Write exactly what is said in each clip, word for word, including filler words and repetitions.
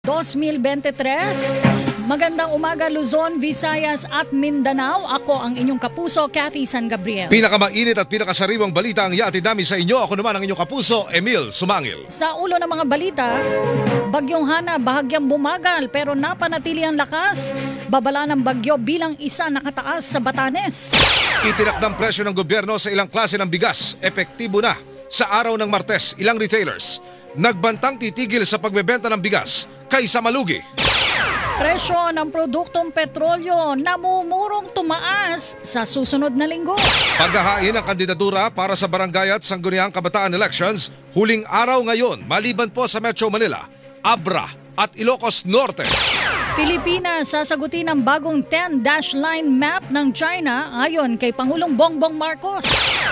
twenty twenty-three. Magandang umaga Luzon, Visayas at Mindanao. Ako ang inyong kapuso, Cathy San Gabriel. Pinakamainit at pinakasariwang balita ang iatid namin sa inyo. Ako naman ang inyong kapuso, Emil Sumangil. Sa ulo ng mga balita, Bagyong Hana bahagyang bumagal pero napanatili ang lakas. Babala ng bagyo bilang isa nakataas sa Batanes. Itinakdang presyo ng gobyerno sa ilang klase ng bigas. Epektibo na. Sa araw ng Martes, ilang retailers nagbantang titigil sa pagbebenta ng bigas kaysa malugi. Presyo ng produktong petrolyo namumurong tumaas sa susunod na linggo. Paghahain ng kandidatura para sa barangay at sangguniang kabataan elections, huling araw ngayon maliban po sa Metro Manila, Abra at Ilocos Norte. Pilipinas sasagutin ang bagong ten-dash line map ng China ayon kay Pangulong Bongbong Marcos.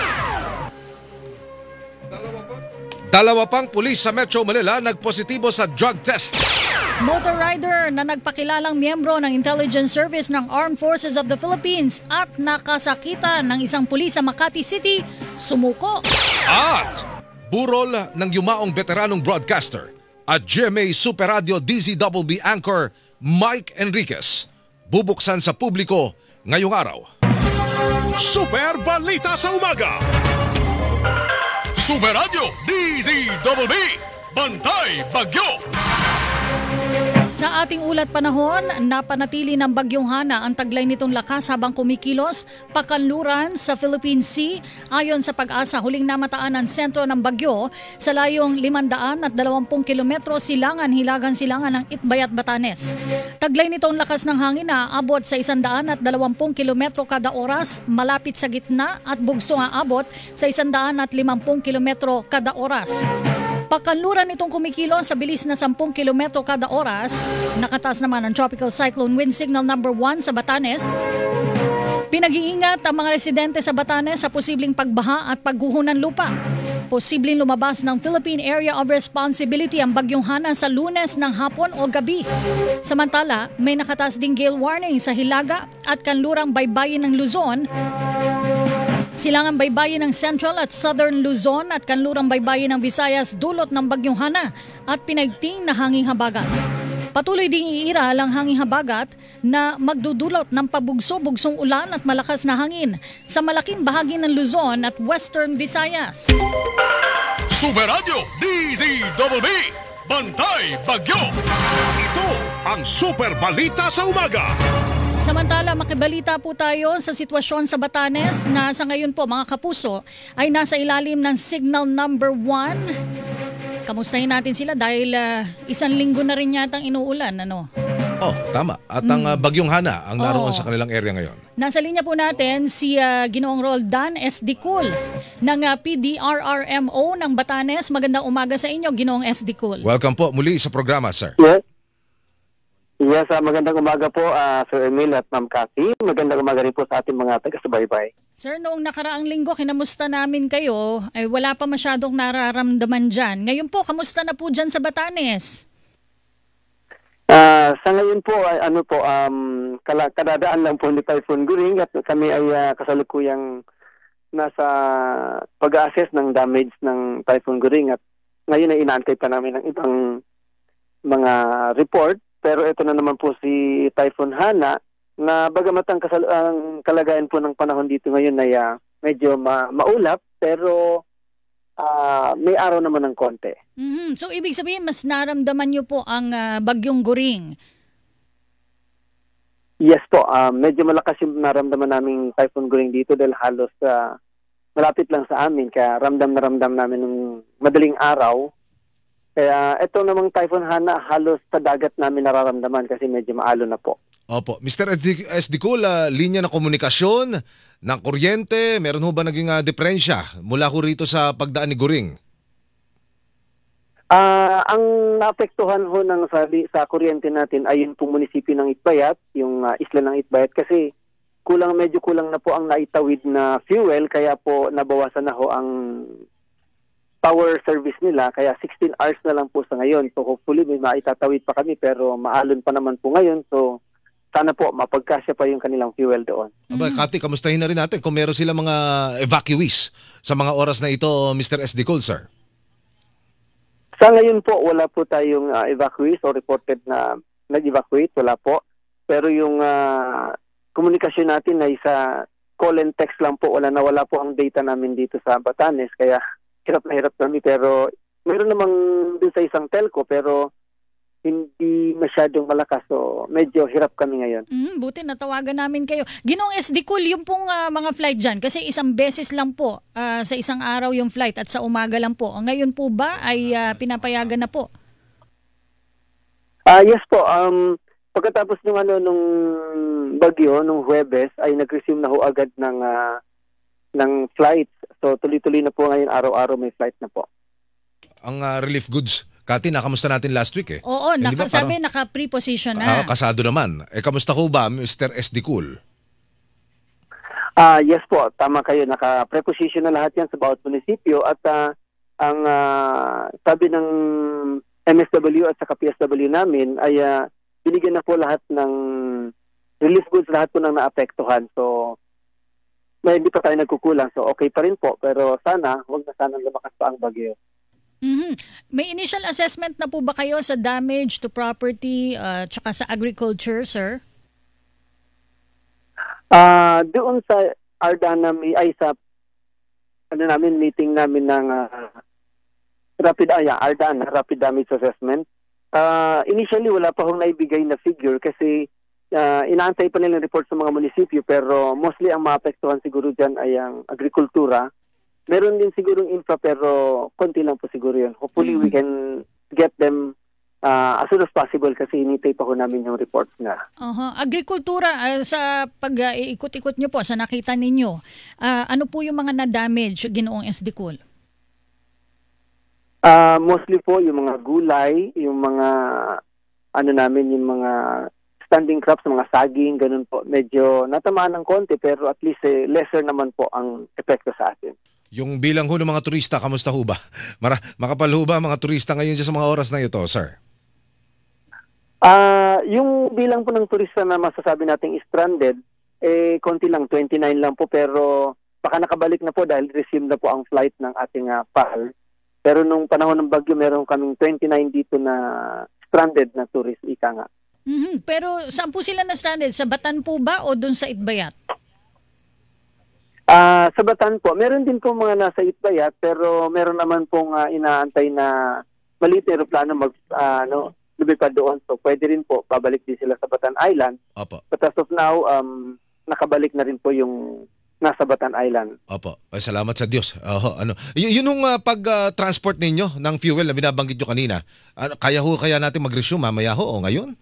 Dalawa pang pulis sa Metro Manila nagpositibo sa drug test. Motor rider na nagpakilalang miyembro ng Intelligence Service ng Armed Forces of the Philippines at nakasakitan ng isang pulis sa Makati City, sumuko. At burol ng yumaong veteranong broadcaster at G M A Super Radio D Z B B anchor Mike Enriquez bubuksan sa publiko ngayong araw. Super Balita sa Umaga. Super Radio D Z B B Bantay Bagyo. Sa ating ulat panahon, napanatili ng Bagyong Hana ang taglay nitong lakas habang kumikilos pakanluran sa Philippine Sea. Ayon sa Pag-asa, huling namataan ang sentro ng bagyo sa layong limandaan at dalawampung kilometro silangan-hilagan silangan ng Itbayat, Batanes. Taglay nitong lakas ng hangin na aabot sa isandaan at dalawampung kilometro kada oras malapit sa gitna at bugso nga abot sa isandaan at limampung kilometro kada oras. Pakanluran nitong kumikilos sa bilis na sampung kilometro kada oras. Nakataas naman ang Tropical Cyclone Wind Signal number one sa Batanes. Pinag-iingat ang mga residente sa Batanes sa posibleng pagbaha at pagguho ng lupa. Posibleng lumabas ng Philippine Area of Responsibility ang Bagyong Hana sa Lunes ng hapon o gabi. Samantala, may nakataas ding gale warning sa Hilaga at kanlurang baybayin ng Luzon, silangang baybayin ng Central at Southern Luzon at kanlurang baybayin ng Visayas dulot ng Bagyong Hana at pinaigting na hanging habagat. Patuloy ding iiral ang hanging habagat na magdudulot ng pabugso-bugsong ulan at malakas na hangin sa malaking bahagi ng Luzon at Western Visayas. Super Radio D Z B B Bantay Bagyo. Ito ang Super Balita sa Umaga. Samantala, makibalita po tayo sa sitwasyon sa Batanes na sa ngayon po mga kapuso ay nasa ilalim ng signal number one. Kamustahin natin sila dahil uh, isang linggo na rin yatang inuulan, ano? Oh, tama. At ang uh, Bagyong Hana ang naroon Oo. sa kanilang area ngayon. Nasa linya po natin si uh, Ginoong Roldan S. Dicul ng uh, P D R R M O ng Batanes. Magandang umaga sa inyo, Ginoong S. Dicul. Welcome po muli sa programa, sir. Yes. Yes, uh, magandang umaga po uh, Sir Emil at Ma'am Cathy. Magandang umaga rin po sa ating mga taga-subaybay. Sir, noong nakaraang linggo, kinamusta namin kayo, ay wala pa masyadong nararamdaman dyan. Ngayon po, kamusta na po dyan sa Batanes? Uh, sa ngayon po, ay, ano po, um, kala, kadadaan lang po ni Typhoon Goring at kami ay uh, kasalukuyang nasa pag-assess ng damage ng Typhoon Goring at ngayon ay inaantay pa namin ng ibang mga report. Pero ito na naman po si Typhoon Hana na bagamat ang, kasal- ang kalagayan po ng panahon dito ngayon ay uh, medyo ma- maulap pero uh, may araw naman ng konti. Mm-hmm. So ibig sabihin mas naramdaman niyo po ang uh, Bagyong Goring? Yes po, uh, medyo malakas yung naramdaman naming Typhoon Goring dito dahil halos uh, malapit lang sa amin kaya ramdam na ramdam namin ng madaling araw. Kaya ito namang Typhoon Hana halos sa dagat namin nararamdaman kasi medyo maalo na po. Opo. mister S. Dicul, uh, linya ng komunikasyon, ng kuryente, meron ho ba naging uh, diferensya mula ho rito sa pagdaan ni Goring? Uh, ang naapektuhan ho ng sabi, sa kuryente natin ay yung pong munisipyo ng Itbayat, yung uh, isla ng Itbayat kasi kulang medyo kulang na po ang naitawid na fuel kaya po nabawasan na ho ang power service nila kaya sixteen hours na lang po sa ngayon. So hopefully may maitatawid pa kami pero maalon pa naman po ngayon. So sana po mapagkasya pa yung kanilang fuel doon. Aba, Cathy, kamustahin na rin natin kung meron sila mga evacuees sa mga oras na ito, mister S. Dicul, sir. Sa ngayon po, wala po tayong uh, evacuees o reported na nag-evacuate, wala po. Pero yung uh, komunikasyon natin ay sa call and text lang po, wala na wala po ang data namin dito sa Batanes, kaya hirap na hirap kami. Pero mayroon namang dun sa isang telco, pero hindi masyadong malakas, so medyo hirap kami ngayon. Mm, buti natawagan namin kayo. Ginoong S D Cool, yung pong uh, mga flight dyan, kasi isang beses lang po uh, sa isang araw yung flight at sa umaga lang po. Ngayon po ba ay uh, pinapayagan na po? Ah uh, yes po. Um, pagkatapos nung ano nung bagyo nung Huwebes ay nag-resume na ho agad ng uh, ng flights. So tuloy-tuloy na po ngayon, araw-araw may flight na po. Ang uh, relief goods, Kati, nakamusta natin last week eh. Oo, Hindi naka, ba, sabi parang, naka-preposition ah, na. kasado naman. Eh, kamusta ko ba, Mister S D Cool? Ah uh, yes po, tama kayo. Naka-preposition na lahat yan sa bawat munisipyo at uh, ang uh, sabi ng M S W at saka P S W namin ay uh, binigyan na po lahat ng relief goods, lahat po ng naapektuhan. So, may hindi pa tayo nagkukulang. So, okay pa rin po. Pero sana, huwag na sana lumakas pa ang bagyo. Mm-hmm. May initial assessment na po ba kayo sa damage to property uh, tsaka sa agriculture, sir? Ah, uh, doon sa Arda namin ay sa ano namin meeting namin ng uh, rapid ay uh, Arda na rapid damage assessment. Uh, initially wala pa hong naibigay na figure kasi uh, inaantay pa nila report sa mga munisipyo, pero mostly ang maapektuhan siguro diyan ay ang agrikultura. Meron din sigurong infra, pero konti lang po siguro yun. Hopefully mm-hmm. we can get them uh, as soon as possible kasi hinintay pa ko namin yung reports na. Uh-huh. Agrikultura, uh, sa pag-iikot-ikot uh, nyo po, sa nakita ninyo, uh, ano po yung mga na-damage, Ginoong S D Cool? Uh, mostly po yung mga gulay, yung mga ano namin, yung mga standing crops, mga saging, ganun po. Medyo natamaan ng konti, pero at least eh, lesser naman po ang epekto sa atin. Yung bilang ho ng mga turista, kamusta ho ba? Mara, makapal ho ba mga turista ngayon sa mga oras na ito, sir? Ah, uh, yung bilang po ng turista na masasabi nating stranded, eh konti lang, twenty-nine lang po, pero baka nakabalik na po dahil resume na po ang flight ng ating uh, P A L. Pero nung panahon ng bagyo, meron kaming twenty-nine dito na stranded na tourist, ika nga. Mm-hmm. Pero saan po sila na stranded? Sa Batan po ba o doon sa Itbayat? Uh, sa Batan po, meron din po mga nasa Itbayat, pero meron naman pong uh, inaantay na maliit na aeroplano mag, uh, no, lumipad doon. So pwede rin po, pabalik din sila sa Batan Island. Opo. But as of now, um, nakabalik na rin po yung nasa Batan Island. Opo. Ay, salamat sa Diyos. Uh, ano. Y- yun yung uh, pag-transport uh, ninyo ng fuel na binabanggit nyo kanina, uh, kaya ho kaya natin mag-resume mamaya ho o ngayon?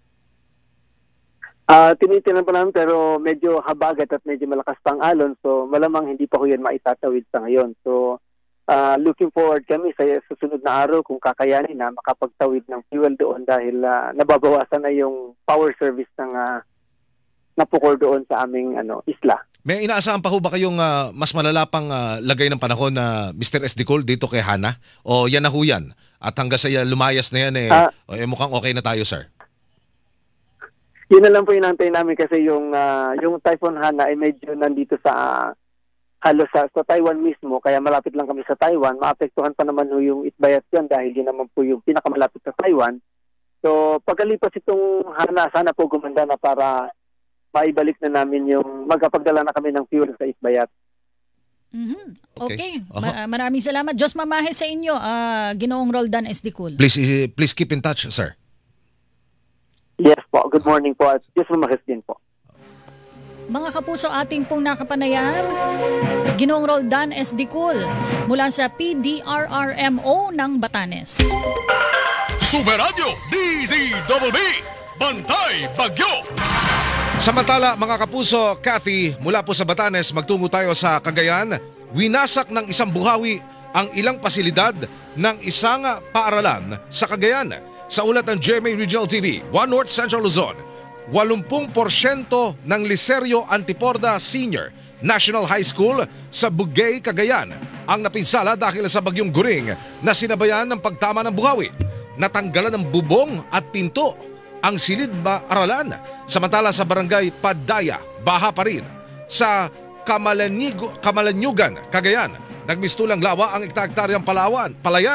Uh, tinitinan pa namin, pero medyo habagat at medyo malakas pang alon, so malamang hindi pa ho yan maitatawid sa ngayon. So uh, looking forward kami sa susunod na araw kung kakayanin na makapagtawid ng fuel doon dahil uh, nababawasan na yung power service ng uh, napukor doon sa aming ano isla. May inaasahan pa ho ba kayong uh, mas malalapang uh, lagay ng panahon na Mister S D Cool dito kay Hana? O yan na ho yan? At hanggang sa lumayas na yan eh, uh, eh mukhang okay na tayo, sir? Yun na lang po inantay namin kasi yung uh, yung Typhoon Hana ay medyo nandito sa uh, halos sa, sa Taiwan mismo, kaya malapit lang kami sa Taiwan. Maapektuhan pa naman yung Itbayat yan dahil yun naman po yung pinakamalapit sa Taiwan. So pagkalipas itong Hana, sana po gumanda na para maibalik na namin yung magkapagdala na kami ng fuel sa Itbayat. Mm-hmm. Okay. okay. Uh-huh. Ma- maraming salamat. Diyos mamahe sa inyo, uh, Ginoong Roldan S D Cool. Please, please keep in touch, sir. Yes po. Good morning po at Diyos mamahis din po. Mga kapuso, ating pong nakapanayan, Ginoong Roldan S D Cool mula sa P D R R M O ng Batanes. Super Radio D Z B B, Bantay Bagyo. Samantala, mga kapuso, Kathy, mula po sa Batanes, magtungo tayo sa Cagayan. Winasak ng isang buhawi ang ilang pasilidad ng isang paaralan sa Cagayan. Sa ulat ng G M A Regional T V, One North Central Luzon, eighty porsyento ng Licerio Antiporda Senior National High School sa Bugay, Cagayan ang napinsala dahil sa bagyong Guring na sinabayan ng pagtama ng buhawi. Natanggalan ng bubong at pinto ang silid paaralan. Samantala sa barangay Padaya, baha pa rin. Sa Kamalanigo, Kamalanyugan, Cagayan, nagmistulang lawa ang ekta-ektaryang palawan, palayan.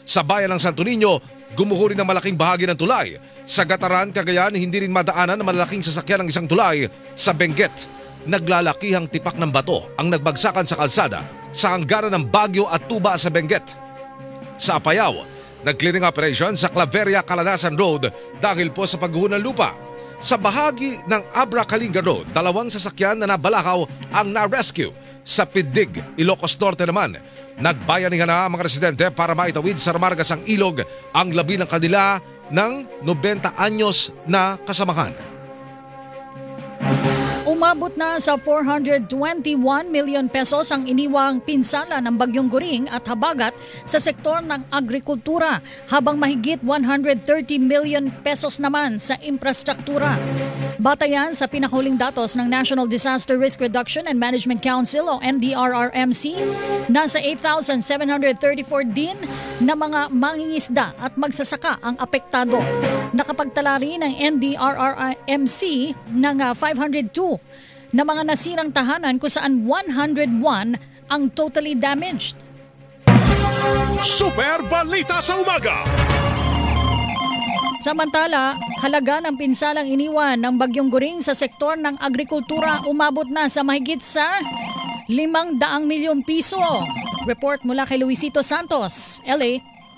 Sa bayan ng Santo Niño, gumuho rin ang malaking bahagi ng tulay. Sa Gataran, Cagayan, hindi rin madaanan ng malalaking sasakyan ng isang tulay. Sa Benguet, naglalakihang tipak ng bato ang nagbagsakan sa kalsada sa hanggaran ng Baguio at Tuba sa Benguet. Sa Apayao, nag-clearing operation sa Claveria Calanasan Road dahil po sa pagguho ng lupa. Sa bahagi ng Abra Kalinga Road, dalawang sasakyan na nabalakaw ang na-rescue. Sa Pidig, Ilocos Norte naman, nagbayanihan na ang mga residente para maitawid sa Ramargas ang ilog ang labi ng kanila ng nobenta anyos na kasamahan. Umabot na sa four hundred twenty-one million pesos ang iniwang pinsala ng Bagyong Goring at habagat sa sektor ng agrikultura, habang mahigit one hundred thirty million pesos naman sa infrastruktura. Batayan sa pinakahuling datos ng National Disaster Risk Reduction and Management Council o N D R R M C, nasa eight thousand seven hundred thirty-four din na mga mangingisda at magsasaka ang apektado. Nakapagtala rin ng N D R R M C ng five hundred two na mga nasirang tahanan kung saan one hundred one ang totally damaged. Super Balita sa Umaga. Samantala, halaga ng pinsalang iniwan ng Bagyong Goring sa sektor ng agrikultura umabot na sa mahigit sa limang daang milyong piso. Report mula kay Luisito Santos, L A.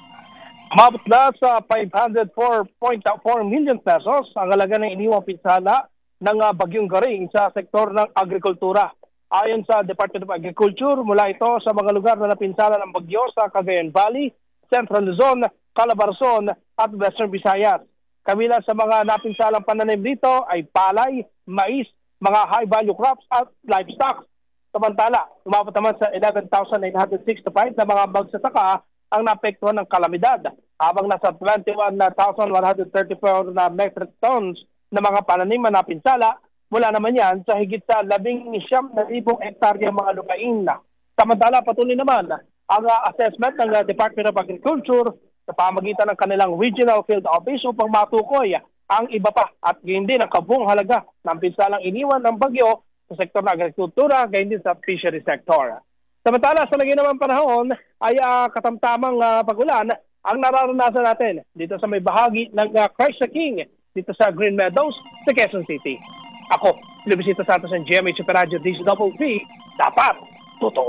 Umabot na sa five hundred four point four million pesos ang halaga ng iniwang pinsala ng uh, Bagyong Goring sa sektor ng agrikultura. Ayon sa Department of Agriculture, mula ito sa mga lugar na napinsala ng bagyo sa Cagayan Valley, Central Luzon, Calabarzon at Western Visayas. Kabilang sa mga napinsalang pananim dito ay palay, mais, mga high-value crops at livestock. Samantala, umabot naman sa eleven thousand nine hundred sixty-five na mga magsasaka ang naapektuhan ng kalamidad, habang nasa twenty-one thousand one hundred thirty-four na metric tons na mga pananim na napinsala, mula naman yan sa higit sa labing siyam na libong hektarya mga lupain. Samantala, patuloy naman ang uh, assessment ng uh, Department of Agriculture sa pamagitan ng kanilang Regional Field Office upang matukoy ang iba pa at gayon din ang kabuong halaga ng pinsalang iniwan ng bagyo sa sektor ng agrikultura, gayon din sa fishery sector. Samantala, sa naging naman panahon ay uh, katamtamang uh, pag-ulan ang nararanasan natin dito sa may bahagi ng uh, Christ the King, dito sa Green Meadows, sa Quezon City. Ako, Luisito Santos ng G M H Super Radio D Z V V, dapat totoo.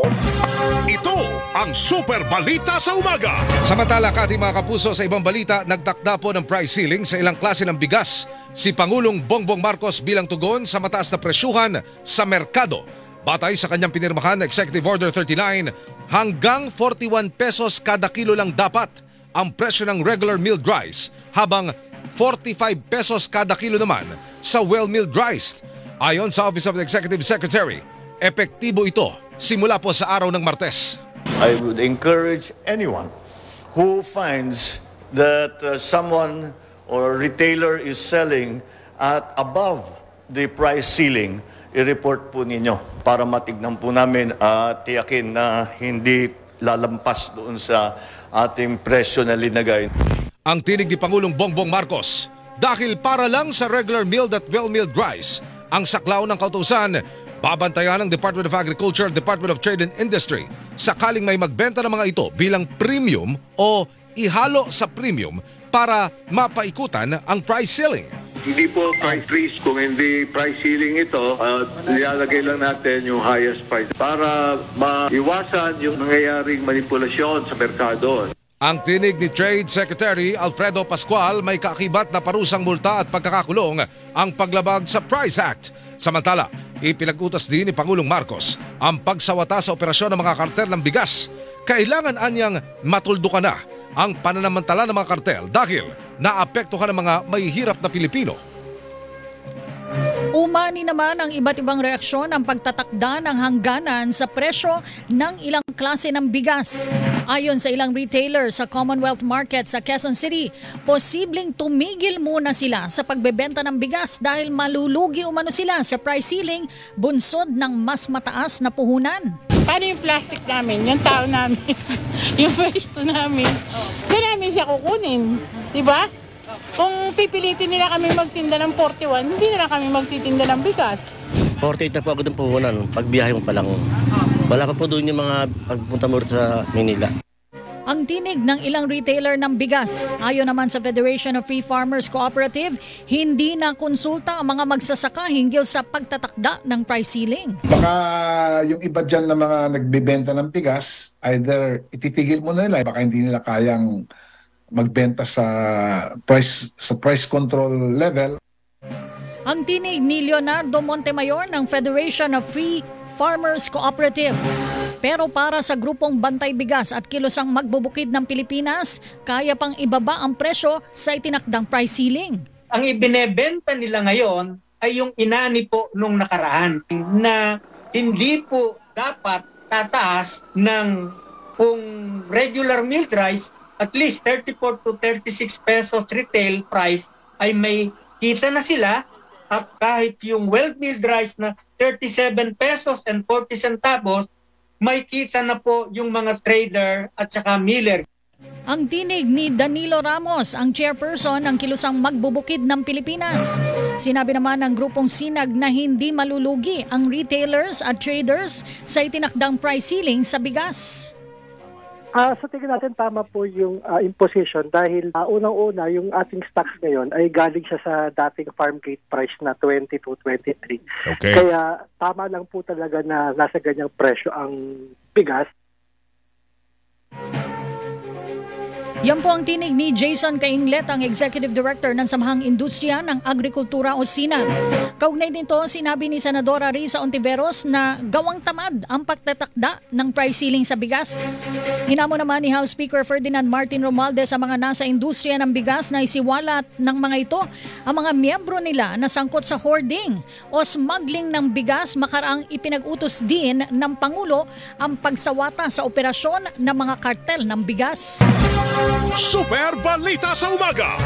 Ito ang Super Balita sa Umaga. Samantala, ating mga kapuso, sa ibang balita, nagtakda po ng price ceiling sa ilang klase ng bigas si Pangulong Bongbong Marcos bilang tugon sa mataas na presyuhan sa merkado. Batay sa kanyang pinirmahan na Executive Order thirty-nine, hanggang forty-one pesos kada kilo lang dapat ang presyo ng regular milled rice, habang forty-five pesos kada kilo naman sa well-milled rice. Ayon sa Office of the Executive Secretary, epektibo ito simula po sa araw ng Martes. I would encourage anyone who finds that uh, someone or retailer is selling at above the price ceiling, i-report po ninyo para matignan po namin at uh, tiyakin na hindi lalampas doon sa ating presyo na linagay. Ang tinig ni Pangulong Bongbong Marcos, dahil para lang sa regular milled at well-milled rice, ang saklaw ng kautusan, babantayan ng Department of Agriculture, Department of Trade and Industry sakaling may magbenta ng mga ito bilang premium o ihalo sa premium para mapaikutan ang price ceiling. Hindi po price freeze, kung hindi price ceiling ito, uh, nilalagay lang natin yung highest price para maiwasan yung nangyayaring manipulasyon sa merkado. Ang tinig ni Trade Secretary Alfredo Pascual, may kaakibat na parusang multa at pagkakakulong ang paglabag sa Price Act. Samantala, ipinag-utos din ni Pangulong Marcos ang pagsawata sa operasyon ng mga kartel ng bigas. Kailangan anyang matuldukan na ang pananamantala ng mga kartel dahil naapektuhan ng mga mahihirap na Pilipino. Umani naman ang iba't ibang reaksyon ang pagtatakda ng hangganan sa presyo ng ilang klase ng bigas. Ayon sa ilang retailer sa Commonwealth Market sa Quezon City, posibleng tumigil muna sila sa pagbebenta ng bigas dahil malulugi umano sila sa price ceiling bunsod ng mas mataas na puhunan. Paano yung plastic namin, yung tao namin, yung pwesto namin? Saan namin siya kukunin? Diba? Kung pipilitin nila kami magtinda ng forty-one, hindi na kami magtitinda ng bigas. forty-eight na po agad ang puhunan, pagbiyahe mo pa lang. Wala pa po doon yung mga pagpunta mo sa Manila. ang tinig ng ilang retailer ng bigas. Ayon naman sa Federation of Free Farmers Cooperative, hindi na konsulta ang mga magsasaka hinggil sa pagtatakda ng price ceiling. Baka yung iba dyan na mga nagbebenta ng bigas, either ititigil mo na nila, baka hindi nila kayang magbenta sa price sa price control level. Ang tinig ni Leonardo Montemayor ng Federation of Free Farmers Cooperative. Pero para sa grupong Bantay Bigas at Kilosang Magbubukid ng Pilipinas, kaya pang ibaba ang presyo sa itinakdang price ceiling. Ang ibinebenta nila ngayon ay yung inani po nung nakaraan na hindi po dapat tataas ng kung regular milled rice at least thirty-four to thirty-six pesos retail price ay may kita na sila, at kahit yung well-milled rice na thirty-seven pesos and forty centavos, may kita na po yung mga trader at saka miller. Ang tinig ni Danilo Ramos, ang chairperson ng Kilosang Magbubukid ng Pilipinas. Sinabi naman ng grupong Sinag na hindi malulugi ang retailers at traders sa itinakdang price ceiling sa bigas. Uh, sa tingin natin tama po yung uh, imposition dahil uh, unang-una yung ating stocks ngayon ay galing siya sa dating farm gate price na twenty to twenty-three. Okay. Kaya tama lang po talaga na nasa ganyang presyo ang bigas. Yan po ang tinig ni Jason Cainglet, ang Executive Director ng Samahang Industriya ng Agrikultura o SINAG. Kaugnay nito, sinabi ni Senadora Risa Ontiveros na gawang tamad ang pagtatakda ng price ceiling sa bigas. Hinamo naman ni House Speaker Ferdinand Martin Romualdez sa mga nasa industriya ng bigas na isiwalat ng mga ito ang mga miyembro nila na sangkot sa hoarding o smuggling ng bigas. Makaraang ipinag-utos din ng Pangulo ang pagsawata sa operasyon ng mga kartel ng bigas. Super Balita sa Umaga.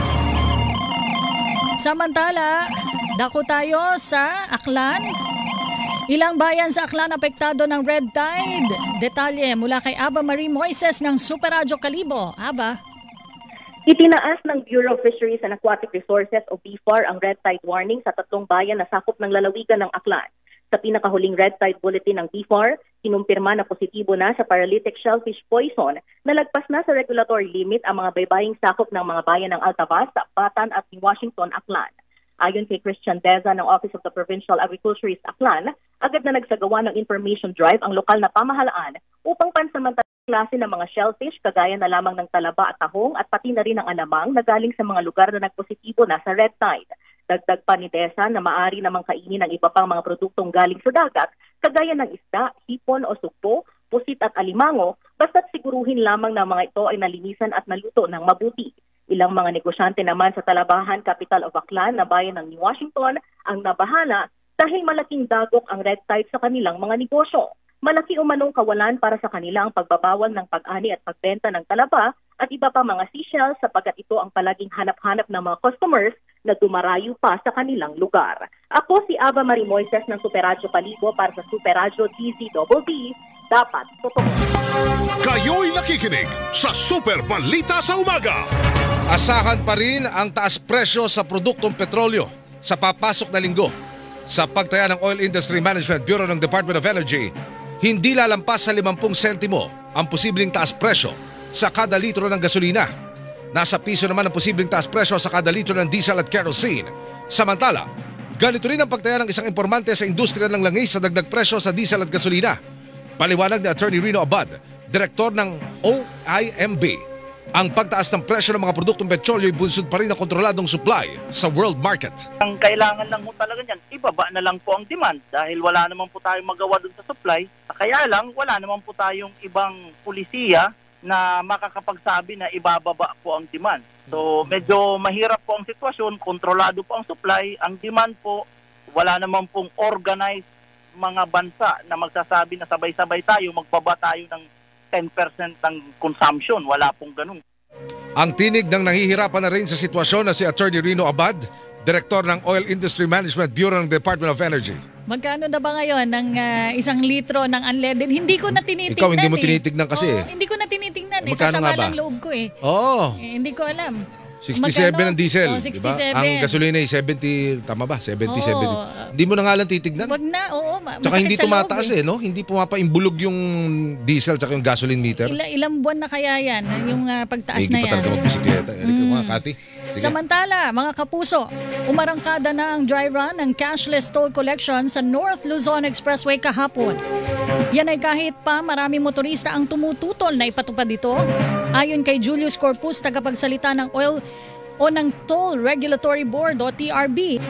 Samantala, dako tayo sa Aklan. Ilang bayan sa Aklan apektado ng red tide. Detalye mula kay Ava Marie Moises ng Super Radyo Kalibo. Ava. Itinaas ng Bureau of Fisheries and Aquatic Resources o B F A R ang red tide warning sa tatlong bayan na sakop ng lalawigan ng Aklan. Sa pinakahuling red tide bulletin ng B F A R, kinumpirma na positibo na sa paralytic shellfish poison na lagpas na sa regulatory limit ang mga baybaying sakop ng mga bayan ng Altavas, Batan at Washington, Aklan. Ayon kay Christian Deza ng Office of the Provincial Agriculturist Aklan, agad na nagsagawa ng information drive ang lokal na pamahalaan upang pansamantalang klase ng mga shellfish kagaya na lamang ng talaba at tahong at pati na rin ang alamang na galing sa mga lugar na nagpositibo na sa red tide. Dagdag pa ni Deza na maaari namang kainin ng iba pang mga produktong galing sa dagat kagaya ng isda, hipon o sugpo, pusit at alimango, basta't siguruhin lamang na mga ito ay nalinisan at naluto ng mabuti. Ilang mga negosyante naman sa Talabahan, capital of Aklan na bayan ng New Washington ang nabahala dahil malaking dagok ang red tide sa kanilang mga negosyo. Malaki umanong kawalan para sa kanila ang pagbabawal ng pag-ani at pagbenta ng talaba at iba pa mga seashells sapagkat ito ang palaging hanap-hanap ng mga customers na dumarayo pa sa kanilang lugar. Ako si Ava Marie Moises ng Super Radyo Kalibo para sa Super Radyo D Z B B. Dapat totoo. Kayo'y nakikinig sa Super Balita sa Umaga. Asahan pa rin ang taas presyo sa produktong petrolyo sa papasok na linggo. Sa pagtaya ng Oil Industry Management Bureau ng Department of Energy, hindi lalampas sa limangpung sentimo ang posibleng taas presyo sa kada litro ng gasolina. Nasa piso naman ang posibleng taas presyo sa kada litro ng diesel at kerosene. Samantala, ganito rin ang pagtaya ng isang impormante sa industriya ng langis sa dagdag presyo sa diesel at gasolina. Paliwanag ni Attorney Rino Abad, Direktor ng O I M B, ang pagtaas ng presyo ng mga produktong petrolyo ay bunsod pa rin ng kontroladong supply sa world market. Ang kailangan lang po talaga niyan, ibaba na lang po ang demand dahil wala naman po tayong magawa dun sa supply. Kaya lang, wala naman po tayong ibang pulisiya na makakapagsabi na ibababa po ang demand. So medyo mahirap po ang sitwasyon, kontrolado po ang supply, ang demand po, wala naman pong organized mga bansa na magsasabi na sabay-sabay tayo, magbaba tayo ng ten percent ng consumption. Wala pong ganun. Ang tinig ng nahihirapan na rin sa sitwasyon na si Attorney Rino Abad, Direktor ng Oil Industry Management Bureau ng Department of Energy. Magkano na ba ngayon ng uh, isang litro ng unleaded? Hindi ko na tinitingnan. Ikaw hindi mo eh. tinitingnan kasi. Oh, hindi ko na tinitingnan. Eh. Magkano Sasama nga ba? lang loob ko eh. Oo. eh. Hindi ko alam. sixty-seven ang diesel, Oh, di ba? sixty-seven. Ang gasolina ay seventy, tama ba? seventy, Oo. seventy. Hindi mo na nga lang titignan. Wag na, oo. ma- Tsaka masakit hindi sa loob tumataas eh, no? Hindi pumapaimbulog yung diesel tsaka yung gasoline meter. Ila, ilang buwan na kaya yan, yung uh, pagtaas Hindi na pa yan. talaga magbisikleta. Eric, Mm. mga Kathy. Sige. Samantala, mga kapuso, umarangkada na ang dry run ng cashless toll collection sa North Luzon Expressway kahapon. Yan ay kahit pa marami motorista ang tumututol na ipatupad ito. Ayon kay Julius Corpus, tagapagsalita ng oil o ng Toll Regulatory Board o T R B,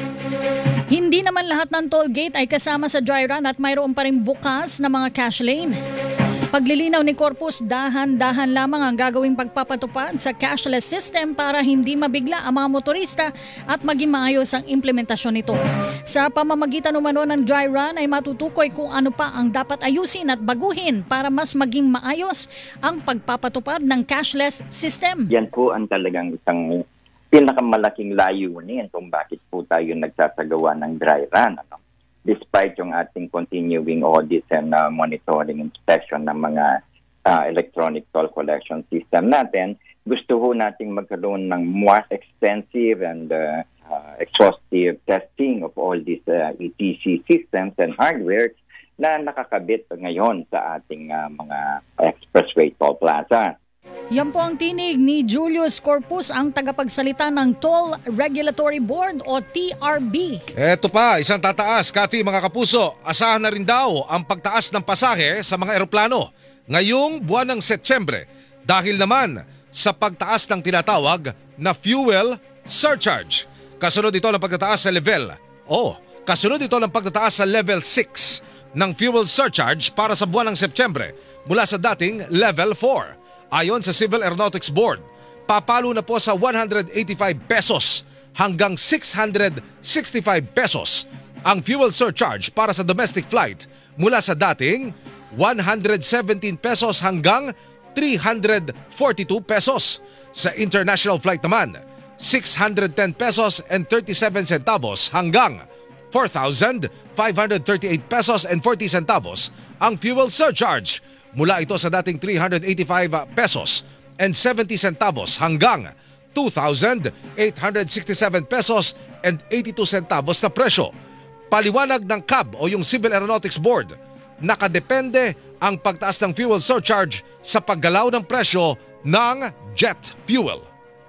hindi naman lahat ng toll gate ay kasama sa dry run at mayroon pa rin bukas na mga cash lane. Paglilinaw ni Corpus, dahan-dahan lamang ang gagawing pagpapatupad sa cashless system para hindi mabigla ang mga motorista at maging maayos ang implementasyon nito. Sa pamamagitan umano ng dry run ay matutukoy kung ano pa ang dapat ayusin at baguhin para mas maging maayos ang pagpapatupad ng cashless system. Yan po ang talagang isang pinakamalaking layunin kung bakit po tayo nagsasagawa ng dry run. Ano? Despite yung ating continuing audits and uh, monitoring inspection ng mga uh, electronic toll collection system natin, gusto ho nating magkaroon ng more extensive and uh, uh, exhaustive testing of all these uh, E T C systems and hardware na nakakabit ngayon sa ating uh, mga expressway toll plaza. Yan po ang tinig ni Julius Corpus, ang tagapagsalita ng Toll Regulatory Board o T R B. Eto pa, isang tataas, Kathy, mga kapuso. Asahan na rin daw ang pagtaas ng pasahe sa mga eroplano ngayong buwan ng Setyembre dahil naman sa pagtaas ng tinatawag na fuel surcharge. Kasunod ito ng pagtataas sa level o kasunod ito ng pagtataas sa level six ng fuel surcharge para sa buwan ng Setyembre mula sa dating level four. Ayon sa Civil Aeronautics Board, papalo na po sa one hundred eighty-five pesos hanggang six hundred sixty-five pesos ang fuel surcharge para sa domestic flight mula sa dating one hundred seventeen pesos hanggang three hundred forty-two pesos. Sa international flight naman, six hundred ten pesos and thirty-seven centavos hanggang four thousand five hundred thirty-eight pesos and forty centavos ang fuel surcharge. Mula ito sa dating three hundred eighty-five pesos and seventy centavos hanggang two thousand eight hundred sixty-seven pesos and eighty-two centavos na presyo. Paliwanag ng C A B o yung Civil Aeronautics Board, nakadepende ang pagtaas ng fuel surcharge sa paggalaw ng presyo ng jet fuel.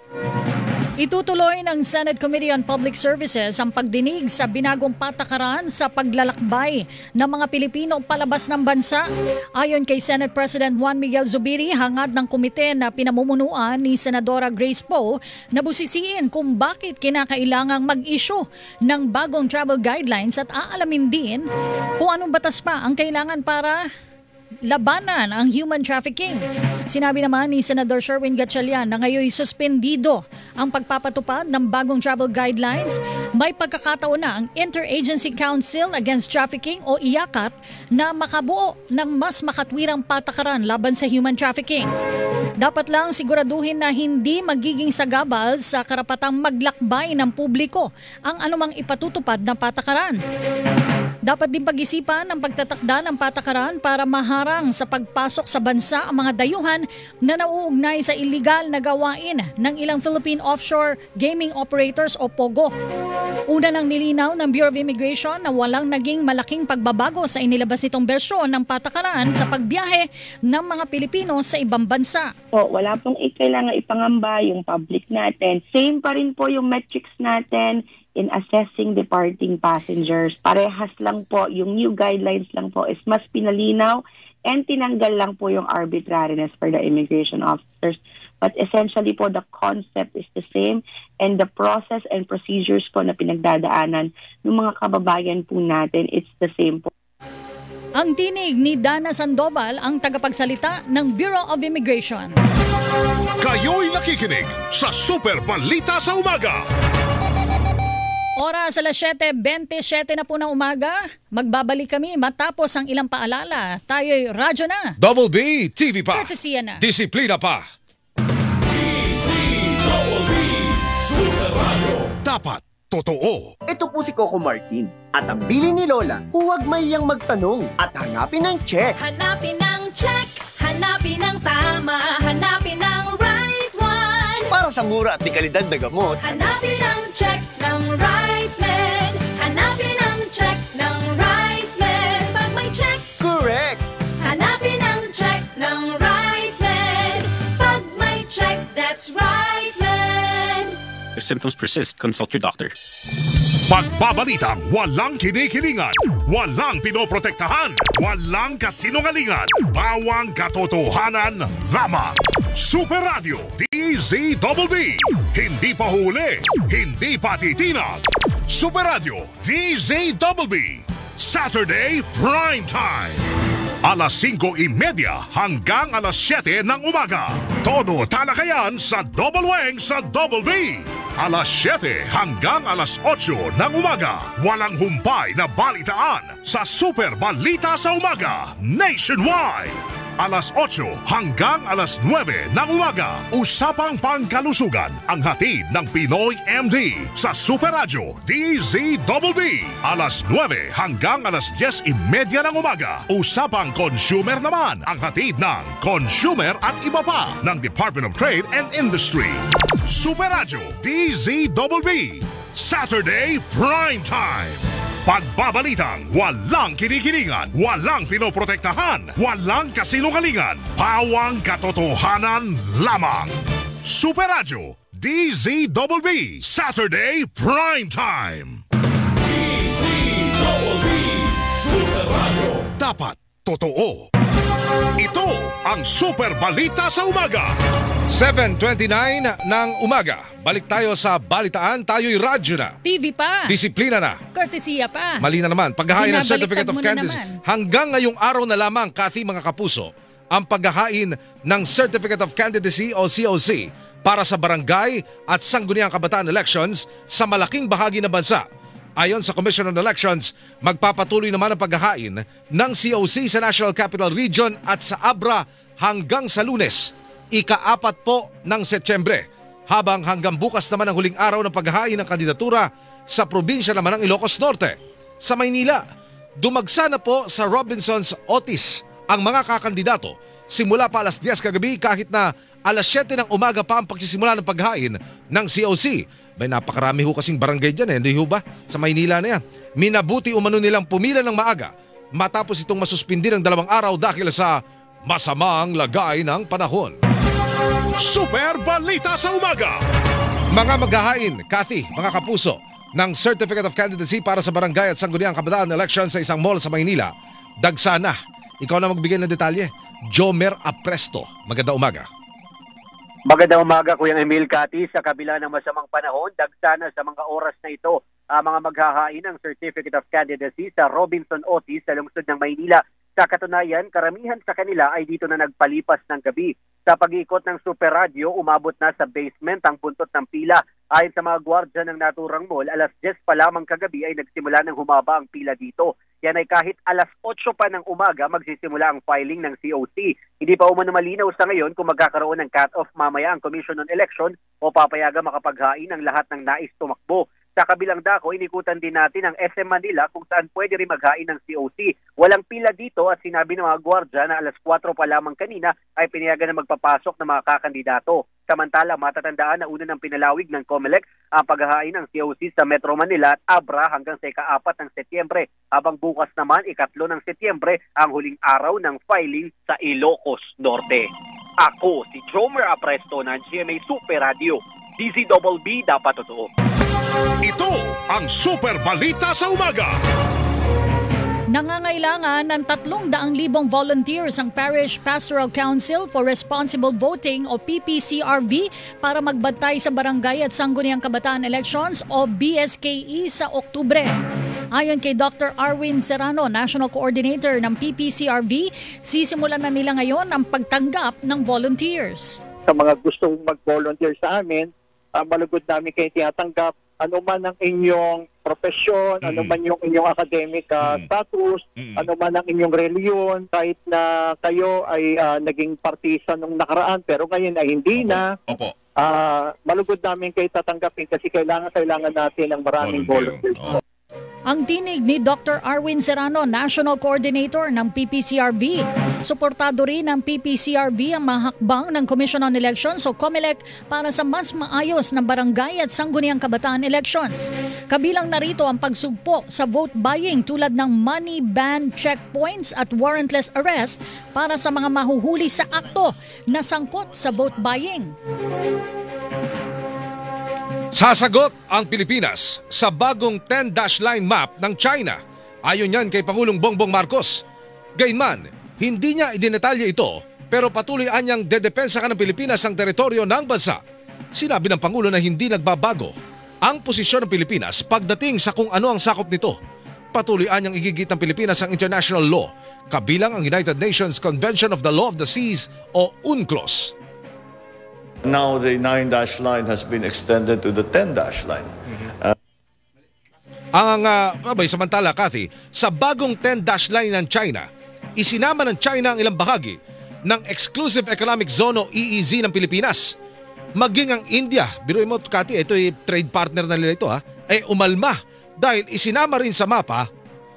Itutuloy ng Senate Committee on Public Services ang pagdinig sa binagong patakaran sa paglalakbay ng mga Pilipino palabas ng bansa. Ayon kay Senate President Juan Miguel Zubiri, hangad ng komite na pinamumunuan ni Senadora Grace Poe na busisiin kung bakit kinakailangang mag-issue ng bagong travel guidelines at aalamin din kung anong batas pa ang kailangan para labanan ang human trafficking. Sinabi naman ni Senador Sherwin Gatchalian na ngayon suspendido ang pagpapatupad ng bagong travel guidelines. May pagkakataon na ang Interagency Council Against Trafficking o I A C A T na makabuo ng mas makatwirang patakaran laban sa human trafficking. Dapat lang siguraduhin na hindi magiging sagabal sa karapatang maglakbay ng publiko ang anumang ipatutupad na patakaran. Dapat din pag-isipan ang pagtatakda ng patakaran para maharang sa pagpasok sa bansa ang mga dayuhan na nauugnay sa iligal na gawain ng ilang Philippine Offshore Gaming Operators o POGO. Una nang nilinaw ng Bureau of Immigration na walang naging malaking pagbabago sa inilabas nitong bersyon ng patakaran sa pagbiyahe ng mga Pilipino sa ibang bansa. Po, wala pong kailangan ipangamba yung public natin. Same pa rin po yung metrics natin in assessing departing passengers. Parehas lang po, yung new guidelines lang po is mas pinalinaw and tinanggal lang po yung arbitrariness for the immigration officers. But essentially po, the concept is the same and the process and procedures po na pinagdadaanan ng mga kababayan po natin, it's the same po. Ang tinig ni Dana Sandoval, ang tagapagsalita ng Bureau of Immigration. Kayo'y nakikinig sa Super Balita sa Umaga. Oras alas siyete twenty-seven na po ng umaga. Magbabalik kami matapos ang ilang paalala. Tayo'y radyo na. Double B, T V pa. Courtesy na. Disiplina pa. D C Double B, Super Radio. Dapat totoo. Ito po si Coco Martin. At ang bili ni Lola, huwag mayang magtanong at hanapin ang check. Hanapin ang check, hanapin ang tama, hanapin ang right one. para sa mura at di kalidad na gamot. Hanapin ang check ng Right Med. Hanapin ang check ng Right Med. Pag may check, correct! Hanapin ang check ng Right Med. Pag may check, that's Right Med. If symptoms persist, consult your doctor. Pagbabalitang walang kinikilingan, walang pinoprotektahan, walang kasinungalingan, bawang katotohanan lamang. Super Radio D Z B B. Hindi pa huli, hindi pa titinag. Super Radio D Z B B. Saturday Prime Time. Alas singko imedya hanggang alas siyete ng umaga. Todo talakayan sa Double Wang sa Double B. Alas siyete hanggang alas otso ng umaga. Walang humpay na balitaan sa Super Balita sa Umaga nationwide. Alas otso hanggang alas nuwebe ng umaga. Usapang pangkalusugan ang hatid ng Pinoy M D sa Super Radio D Z B B. Alas nuwebe hanggang alas diyes imedya ng umaga. Usapang consumer naman ang hatid ng Consumer at iba pa ng Department of Trade and Industry. Super Radio D Z B B. Saturday Prime Time. Pagbabalitang walang kinikilingan, walang pinoprotektahan, walang kasinungalingan, pawang katotohanan lamang. Super Radio D Z B B. Saturday Prime Time. D Z B B. Super Radio. Dapat totoo. Ito ang Super Balita sa Umaga. seven twenty-nine ng umaga. Balik tayo sa balitaan. Tayo'y radyo na. T V pa. Disiplina na. Kortesiya pa. Mali na naman. Paghahain ng Binabaliktad Certificate of mo na Candidacy. naman. Hanggang ngayong araw na lamang, Kathy, mga kapuso, ang paghahain ng Certificate of Candidacy o C O C para sa barangay at sangguniang kabataan elections sa malaking bahagi ng bansa. Ayon sa Commission on Elections, magpapatuloy naman ang paghahain ng C O C sa National Capital Region at sa Abra hanggang sa Lunes, ika-apat po ng Setyembre, habang hanggang bukas naman ang huling araw ng paghahain ng kandidatura sa probinsya naman ng Ilocos Norte. Sa Maynila, dumagsa na po sa Robinsons Otis ang mga kakandidato simula pa alas diyes kagabi kahit na alas siyete ng umaga pa ang pagsisimula ng paghahain ng C O C. May napakarami ho kasing barangay dyan eh, hindi ho ba? Sa Maynila na yan. Minabuti umano nilang pumila ng maaga matapos itong masuspindi ng dalawang araw dahil sa masamang lagay ng panahon. Super Balita sa Umaga. Mga maghahain, Kathy, mga kapuso, ng Certificate of Candidacy para sa barangay at sangguniang kabataan election sa isang mall sa Maynila. Dagsana. Ikaw na magbigay ng detalye. Jomer Apresto. Maganda umaga. Magandang umaga, Kuya Emil, Kati. Sa kabila ng masamang panahon, dagsana sa mga oras na ito ang mga maghahain ng Certificate of Candidacy sa Robinson Otis sa lungsod ng Maynila. Sa katunayan, karamihan sa kanila ay dito na nagpalipas ng gabi. Sa pag-iikot ng Super Radio, umabot na sa basement ang buntot ng pila. Ayon sa mga gwardya ng naturang mall, alas diyes pa lamang kagabi ay nagsimula ng humaba ang pila dito. Yan ay kahit alas otso pa ng umaga magsisimula ang filing ng C O C. Hindi pa umano malinaw sa ngayon kung magkakaroon ng cut-off mamaya ang Commission on Election o papayagan makapaghain ang lahat ng nais tumakbo. Sa kabilang dako, inikutan din natin ang S M Manila kung saan pwede rin maghain ng C O C. Walang pila dito at sinabi ng mga gwardya na alas kwatro pa lamang kanina ay pinayagan na magpapasok ng mga kakandidato. Samantala, matatandaan na una ng pinalawig ng COMELEC ang paghahain ng C O C sa Metro Manila at Abra hanggang sa ika-apat ng Setyembre. Habang bukas naman, ikatlo ng Setyembre, ang huling araw ng filing sa Ilocos Norte. Ako, si Jomer Apresto ng G M A Super Radio. D Z B B, dapat totoo. Ito ang Super Balita sa Umaga. Nangangailangan ng tatlong daang libong volunteers ang Parish Pastoral Council for Responsible Voting o P P C R V para magbantay sa barangay at sangguniang kabataan elections o B S K E sa Oktubre. Ayon kay Doctor Arwin Serrano, National Coordinator ng P P C R V, sisimulan na nila ngayon ang pagtanggap ng volunteers. Sa mga gustong mag-volunteer sa amin, uh, malugod namin kayo tinatanggap. Ano man ang inyong profesyon, mm. ano man yung inyong academic uh, mm. status, mm. ano man ang inyong reliyon, kahit na kayo ay uh, naging partisan nung nakaraan pero ngayon ay hindi Opo. na. Opo. Uh, malugod namin kayo tatanggapin kasi kailangan kailangan natin ng maraming volunteers. Oh. Ang tinig ni Doctor Arwin Serrano, National Coordinator ng P P C R V. Suportado rin ng P P C R V ang mga hakbang ng Commission on Elections o COMELEC para sa mas maayos na barangay at sangguniang kabataan elections. Kabilang narito ang pagsugpo sa vote buying tulad ng money ban checkpoints at warrantless arrest para sa mga mahuhuli sa akto na sangkot sa vote buying. Sasagot ang Pilipinas sa bagong ten-dash line map ng China. Ayon yan kay Pangulong Bongbong Marcos. Gayunman, hindi niya idinetalye ito pero patuloy anyang dedepensa ka ng Pilipinas ang teritoryo ng bansa. Sinabi ng Pangulo na hindi nagbabago ang posisyon ng Pilipinas pagdating sa kung ano ang sakop nito. Patuloy anyang igigit ng Pilipinas ang international law, kabilang ang United Nations Convention of the Law of the Seas o UNCLOS. Now the nine-dash line has been extended to the ten-dash line. Uh, ang uh, abay, samantala, Kathy, sa bagong ten-dash line ng China, isinama ng China ang ilang bahagi ng Exclusive Economic Zone o E E Z ng Pilipinas. Maging ang India, biruin mo, Kathy, ito ay trade partner na nila ito, ha, ay umalma dahil isinama rin sa mapa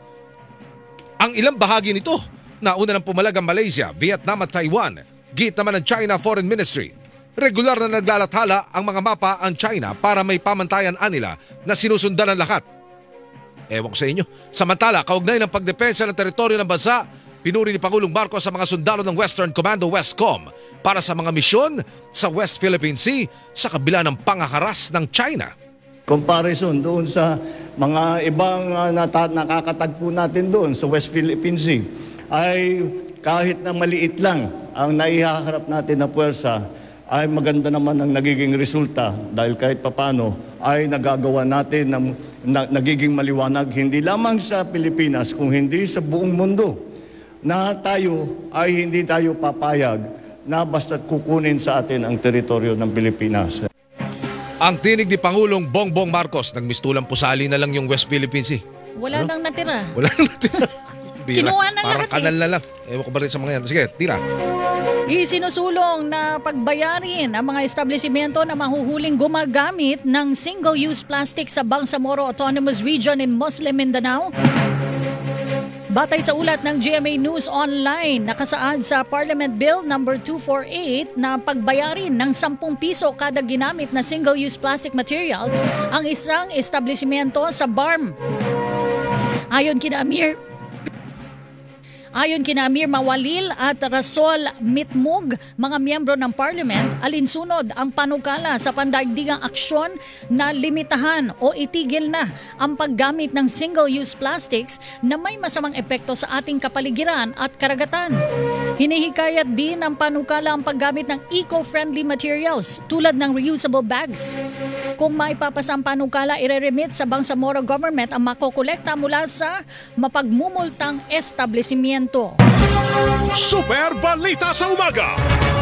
ang ilang bahagi nito. Nauna ng pumalag ang Malaysia, Vietnam at Taiwan. Git naman ng China Foreign Ministry. Regular na naglalathala ang mga mapa ang China para may pamantayan nila na sinusundan ang lahat. Ewan ko sa inyo. Samantala, kaugnay ng pagdepensa ng teritoryo ng bansa, pinuri ni Pangulong Marcos sa mga sundalo ng Western Commando Westcom para sa mga misyon sa West Philippine Sea sa kabila ng pangaharas ng China. Comparison doon sa mga ibang uh, nata- nakakatagpo natin doon sa West Philippine Sea ay kahit na maliit lang ang naihaharap natin na puwersa, ay maganda naman ang nagiging resulta dahil kahit papano ay nagagawa natin ng na, nagiging maliwanag hindi lamang sa Pilipinas kung hindi sa buong mundo na tayo ay hindi tayo papayag na basta't kukunin sa atin ang teritoryo ng Pilipinas. Ang tinig ni Pangulong Bongbong Marcos, nagmistulang pusali na lang yung West Philippine Sea. Wala ano? nang natira. Wala nang natira. Kinuha na parang lahat kanal eh. na lang. Ewan ko ba rin sa mga yan. Sige, tira. Isinusulong na pagbayarin ang mga establishmento na mahuhuling gumagamit ng single-use plastic sa Bangsamoro Autonomous Region in Muslim Mindanao. Batay sa ulat ng G M A News Online, nakasaad sa Parliament Bill number two forty-eight na pagbayarin ng sampung piso kada ginamit na single-use plastic material ang isang establishmento sa B A R M. Ayon kina Amir Ayon kina Amir Mawalil at Rasol Mitmug, mga miyembro ng Parliament, alinsunod ang panukala sa pandaigdigang aksyon na limitahan o itigil na ang paggamit ng single-use plastics na may masamang epekto sa ating kapaligiran at karagatan. Hinihikayat din ang panukala ang paggamit ng eco-friendly materials tulad ng reusable bags. Kung maipapasa ang panukala, ireremit sa Bangsamoro government ang makokolekta mula sa mapagmumultang establishmento. Super Balita sa Umaga.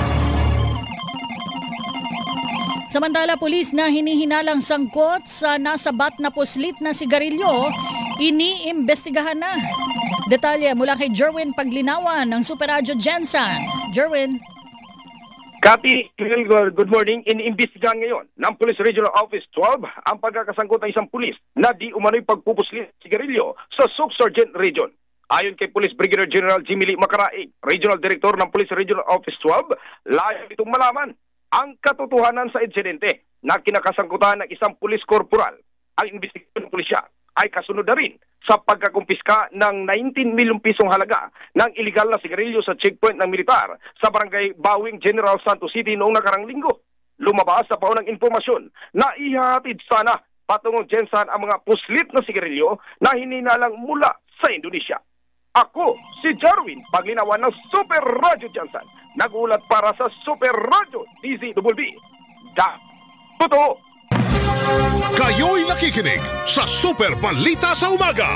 Samantala, pulis na hinihinalang sangkot sa nasabat na puslit na sigarilyo, iniimbestigahan na. Detalye mula kay Jerwin Paglinawan ng Super Radio Jensen. Jerwin. Kati, good morning. Iniimbestigahan ngayon ng Police Regional Office twelve ang pagkakasangkot ng isang pulis na di umano'y pagpupuslit ng sigarilyo sa Souk Sargent Region. Ayon kay Police Brigadier General Jimmy Lee Macaraig, Regional Director ng Police Regional Office twelve, layo itong malaman ang katotohanan sa insidente na kinakasangkutan ng isang police corporal. Ang investigasyon ng pulisya ay kasunod na rin sa pagkakumpiska ng nineteen milyong pisong halaga ng iligal na sigarilyo sa checkpoint ng militar sa barangay Bawing, General Santos City noong nakarang linggo. Lumabas sa paunang informasyon na ihahatid sana patungong Jensen ang mga puslit na sigarilyo na hininalang mula sa Indonesia. Ako, si Jarwin Paglinawan ng Super Radio Jensen, nagulat para sa Super Radio D Z W B. Da, totoo! Kayo'y nakikinig sa Super Balita sa Umaga.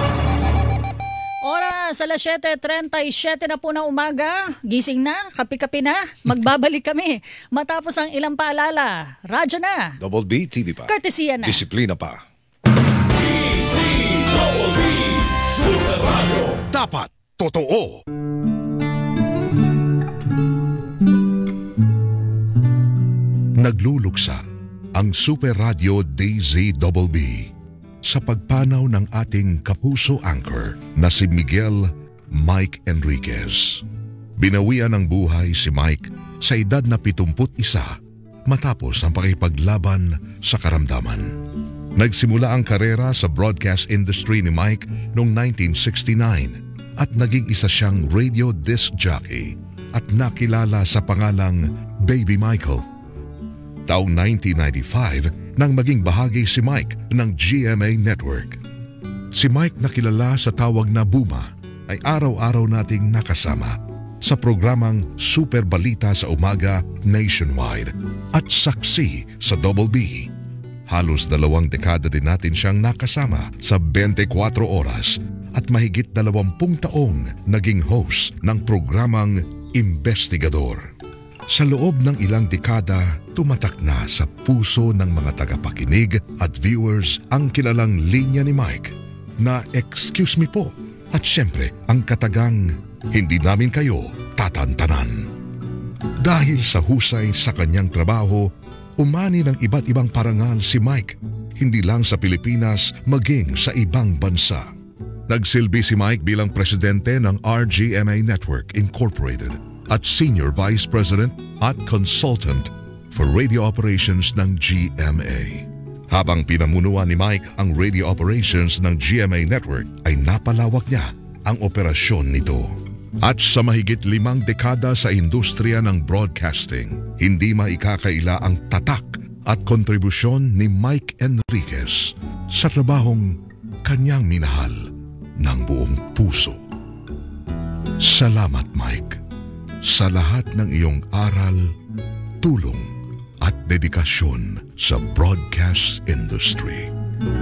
Oras, alas siyete trenta-siyete na po ng umaga. Gising na, kapi-kapi na, magbabalik kami. Matapos ang ilang paalala, radyo na. Double B, T V pa. Kortesiya na. Disiplina pa. Super Radio. Dapat totoo. Nagluluksa ang Super Radio D Z W B. sa pagpanaw ng ating kapuso anchor na si Miguel Mike Enriquez. Binawian ng buhay si Mike sa edad na pitungput isa matapos ang pakipaglaban sa karamdaman. Nagsimula ang karera sa broadcast industry ni Mike noong nineteen sixty-nine at naging isa siyang radio disc jockey at nakilala sa pangalang Baby Michael. Taong nineteen ninety-five nang maging bahagi si Mike ng G M A Network. Si Mike na kilala sa tawag na Buma ay araw-araw nating nakasama sa programang Super Balita sa Umaga Nationwide at Saksi sa Double B. Halos dalawang dekada din natin siyang nakasama sa twenty-four oras at mahigit dalawampung taong naging host ng programang Investigador. Sa loob ng ilang dekada, tumatak na sa puso ng mga tagapakinig at viewers ang kilalang linya ni Mike na excuse me po at syempre ang katagang hindi namin kayo tatantanan. Dahil sa husay sa kanyang trabaho, umani ng iba't ibang parangal si Mike, hindi lang sa Pilipinas maging sa ibang bansa. Nagsilbi si Mike bilang presidente ng R G M A Network Incorporated at Senior Vice President at Consultant for Radio Operations ng G M A. Habang pinamunuan ni Mike ang radio operations ng G M A Network ay napalawak niya ang operasyon nito. At sa mahigit limang dekada sa industriya ng broadcasting, hindi maikakaila ang tatak at kontribusyon ni Mike Enriquez sa trabahong kanyang minahal ng buong puso. Salamat, Mike, sa lahat ng iyong aral, tulong at dedikasyon sa broadcast industry.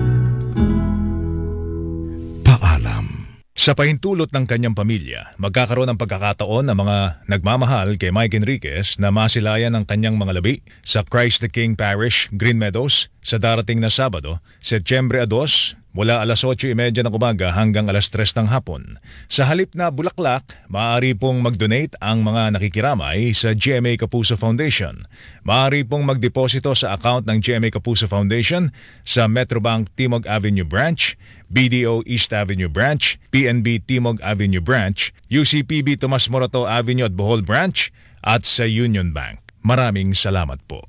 Paalam. Sa pahintulot ng kanyang pamilya, magkakaroon ng pagkakataon ng mga nagmamahal kay Mike Enriquez na masilayan ang kanyang mga labi sa Christ the King Parish, Green Meadows sa darating na Sabado, Setyembre dos, mula alas otso trenta ng umaga hanggang alas tres ng hapon. Sa halip na bulaklak, maaari pong mag-donate ang mga nakikiramay sa G M A Kapuso Foundation. Maaari pong magdeposito sa account ng G M A Kapuso Foundation sa Metrobank Timog Avenue Branch, B D O East Avenue Branch, P N B Timog Avenue Branch, U C P B Tomas Morato Avenue at Bohol Branch, at sa Union Bank. Maraming salamat po.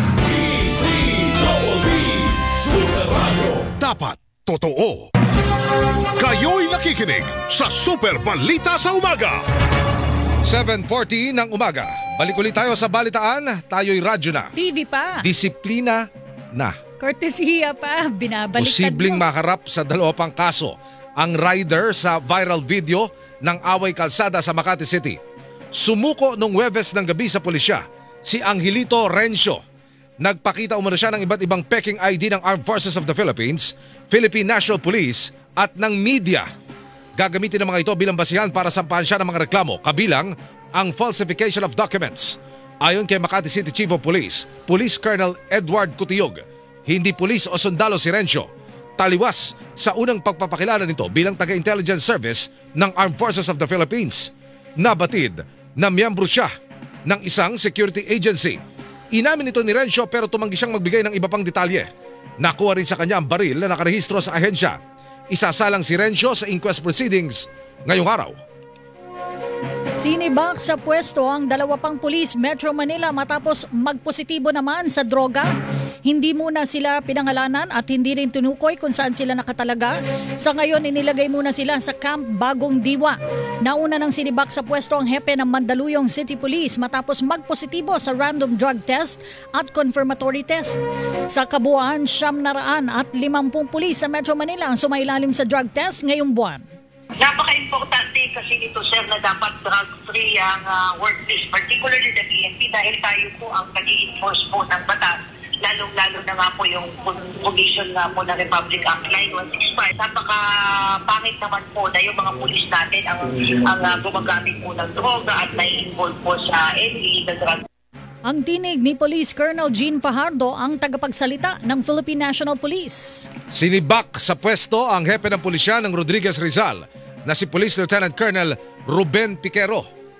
Dapat totoo. Kayo'y nakikinig sa Super Balita sa Umaga. seven forty ng umaga. Balik ulit tayo sa balitaan. Tayo'y radyo na. T V pa. Disiplina na. Kortesiya pa. Binabaliktad Posibleng mo. maharap sa dalawa pang kaso ang rider sa viral video ng away kalsada sa Makati City. Sumuko nung Huwebes ng gabi sa pulisya si Angelito Rencio. Nagpakita umano siya ng iba't ibang peking I D ng Armed Forces of the Philippines, Philippine National Police at ng media. Gagamitin ng mga ito bilang basihan para sampahan siya ng mga reklamo, kabilang ang falsification of documents. Ayon kay Makati City Chief of Police, Police Colonel Edward Cutiyog, hindi pulis o sundalo si Rencio. Taliwas sa unang pagpapakilala nito bilang taga-intelligence service ng Armed Forces of the Philippines. Nabatid na miyembro siya ng isang security agency. Inamin ito ni Rencio pero tumanggi siyang magbigay ng iba pang detalye. Nakuha rin sa kanya ang baril na nakarehistro sa ahensya. Isasalang si Rencio sa inquest proceedings ngayong araw. Sinibak sa pwesto ang dalawa pang pulis Metro Manila matapos magpositibo naman sa droga. Hindi muna sila pinangalanan at hindi rin tinukoy kung saan sila nakatalaga. Sa ngayon, inilagay muna sila sa Camp Bagong Diwa. Nauna nang sinibak sa pwesto ang hepe ng Mandaluyong City Police matapos magpositibo sa random drug test at confirmatory test. Sa kabuuan, siyam na raan at limampung pulis sa Metro Manila ang sumailalim sa drug test ngayong buwan. Napaka-importante kasi ito, sir, na dapat drug-free ang uh, workplace, particularly the P N P, dahil tayo po ang nag-i-enforce po ng batas. Lalong-lalo na nga po yung condition nga po ng Republic Act nine one six five. Napaka-pangit naman po na yung mga pulis natin ang, ang uh, gumagamit po ng droga at nai-involve po sa any the drug. Ang tinig ni Police Colonel Gene Fajardo ang tagapagsalita ng Philippine National Police. Sinibak sa pwesto ang hepe ng pulisya ng Rodriguez Rizal na si Police Lieutenant Colonel Ruben Piquero.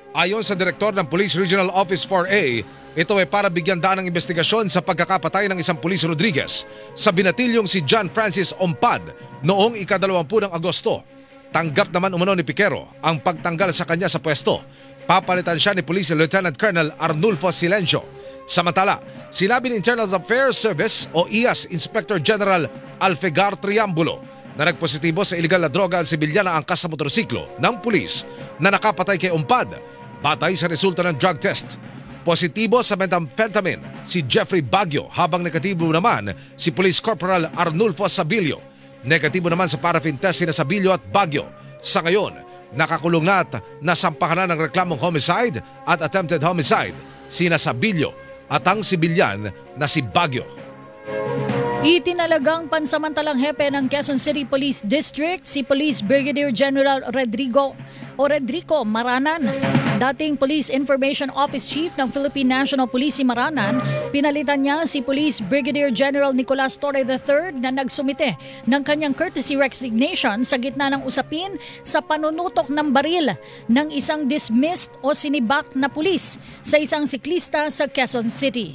Ayon sa direktor ng Police Regional Office four A, ito ay para bigyan daan ng investigasyon sa pagkakapatay ng isang Police Rodriguez sa binatilyong si John Francis Ompad noong ikadalawampu ng Agosto. Tanggap naman umano ni Piquero ang pagtanggal sa kanya sa pwesto. Papalitan siya ni Police Lieutenant Colonel Arnulfo Silencio. Samantala, sinabi ni Internal Affairs Service o I A S Inspector General Alfegar Triambulo na nagpositibo sa iligal na droga ang sibilyan na angkas sa motorsiklo ng pulis na nakapatay kay Ompad batay sa resulta ng drug test. Positibo sa methamphetamine si Jeffrey Baguio habang negatibo naman si Police Corporal Arnulfo Sabilio. Negatibo naman sa paraffin test sina Sabilio at Baguio. Sa ngayon, nakakulong na at nasampahan na ng reklamong homicide at attempted homicide sina Sabilio at ang sibilyan na si Baguio. Itinalagang pansamantalang hepe ng Quezon City Police District si Police Brigadier General Rodrigo o Rodrigo Maranan. Dating Police Information Office Chief ng Philippine National Police si Maranan, pinalitan niya si Police Brigadier General Nicolas Torre the third na nagsumite ng kanyang courtesy resignation sa gitna ng usapin sa panunutok ng baril ng isang dismissed o sinibak na pulis sa isang siklista sa Quezon City.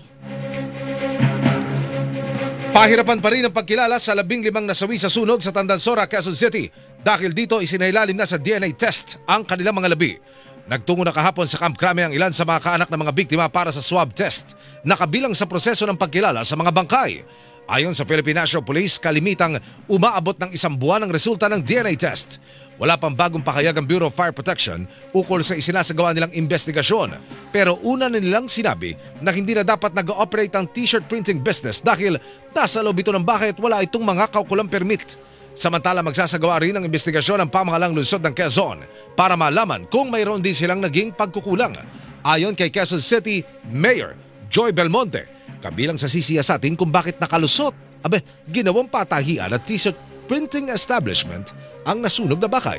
Pahirapan pa rin ang pagkilala sa labing limang nasawi sa sunog sa Tandansora, Quezon City dahil dito isinailalim na sa D N A test ang kanilang mga labi. Nagtungo na kahapon sa Camp Crame ang ilan sa mga kaanak ng mga biktima para sa swab test na kabilang sa proseso ng pagkilala sa mga bangkay. Ayon sa Philippine National Police, kalimitang umaabot ng isang buwan ang resulta ng D N A test. Wala pang bagong pakayag ang Bureau of Fire Protection ukol sa isinasagawa nilang investigasyon. Pero una na nilang sinabi na hindi na dapat nag-ooperate ang t-shirt printing business dahil nasa loob ito ng bahay at wala itong mga kaukulang permit. Samantala magsasagawa rin ang investigasyon ng pamahalang lungsod ng Quezon para malaman kung mayroon din silang naging pagkukulang. Ayon kay Quezon City Mayor Joy Belmonte, kabilang sa sisiyasatin kung bakit nakalusot, abe, ginawang patahian at t-shirt printing establishment ang nasunog na bakay.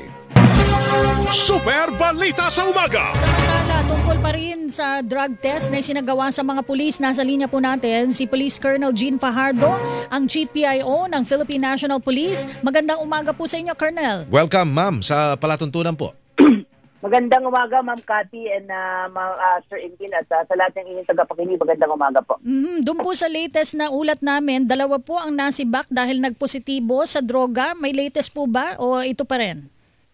Super Balita sa Umaga! Samantala, tungkol pa rin sa drug test na isinagawa sa mga pulis, nasa linya po natin si Police Colonel Gene Fajardo, ang Chief P I O ng Philippine National Police. Magandang umaga po sa inyo, Colonel. Welcome, ma'am, sa palatuntunan po. Magandang umaga, Ma'am Cathy and uh, Ma- uh, Sir Ingin at uh, sa lahat ng inyong tagapakinig, magandang umaga po. Mm-hmm. Doon po sa latest na ulat namin, dalawa po ang nasibak dahil nagpositibo sa droga. May latest po ba o ito pa rin?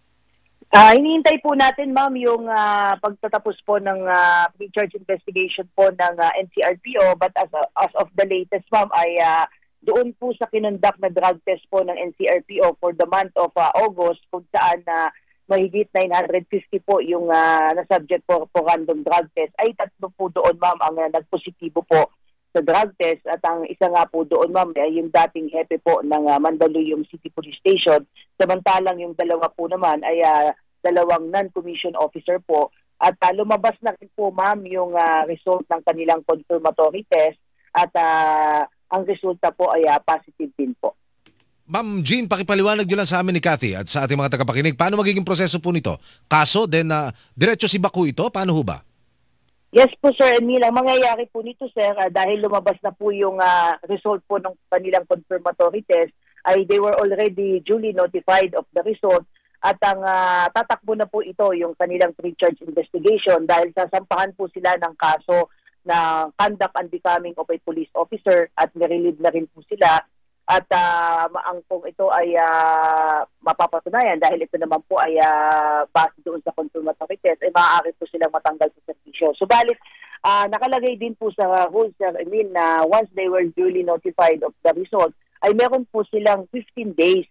Uh, hinihintay po natin, Ma'am, yung uh, pagtatapos po ng uh, pre-charge investigation po ng uh, N C R P O, but as, uh, as of the latest, Ma'am, ay uh, doon po sa kinundak na drug test po ng N C R P O for the month of uh, August, kung saan na uh, mahigit nine hundred fifty po yung uh, na-subject po po random drug test, ay tatlo po doon, Ma'am, ang uh, nagpositibo po sa drug test at ang isa nga po doon, Ma'am, ay yung dating hepe po ng uh, Mandaluyong City Police Station. Samantalang yung dalawa po naman ay uh, dalawang non-commissioned officer po at uh, lumabas na rin po, Ma'am, yung uh, result ng kanilang confirmatory test at uh, ang resulta po ay uh, positive din po. Ma'am Jean, pakipaliwanag nyo lang sa amin ni Cathy at sa ating mga tagapakinig, paano magiging proseso po nito? Kaso, then uh, diretso si Baku ito? Paano ho ba? Yes po, Sir Emil. Ang mangyayari po nito, Sir, uh, dahil lumabas na po yung uh, result po ng kanilang confirmatory test, ay they were already duly notified of the result at ang uh, tatakbo na po ito yung kanilang pre-charge investigation dahil sasampahan po sila ng kaso na conduct unbecoming of a police officer at nirelieve na rin po sila. At uh, ang kung ito ay uh, mapapatunayan dahil ito naman po ay uh, base doon sa confirmatory test, ay maaari po silang matanggal sa servisyo. Subalit, uh, nakalagay din po sa rules, Sir Emil, na once they were duly notified of the result, ay meron po silang fifteen days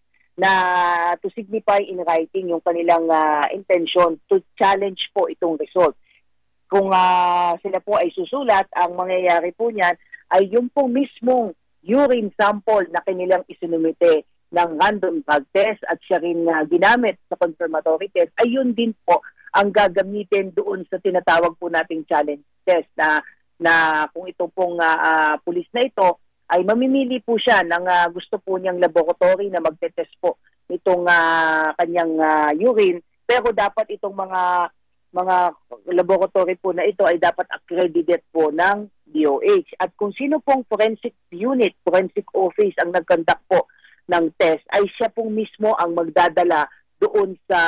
na to signify in writing yung kanilang uh, intention to challenge po itong result. Kung uh, sila po ay susulat, ang mangyayari po niyan ay yung po mismong urine sample na kanilang isinumite ng random drug test at siya rin uh, ginamit sa confirmatory test, ay yun din po ang gagamitin doon sa tinatawag po nating challenge test na, na kung ito pong uh, uh, pulis na ito ay mamimili po siya ng uh, gusto po niyang laboratory na magte-test po itong uh, kanyang uh, urine, pero dapat itong mga mga laboratory po na ito ay dapat accredited po ng D O H. At kung sino pong forensic unit, forensic office ang nag-conduct po ng test, ay siya pong mismo ang magdadala doon sa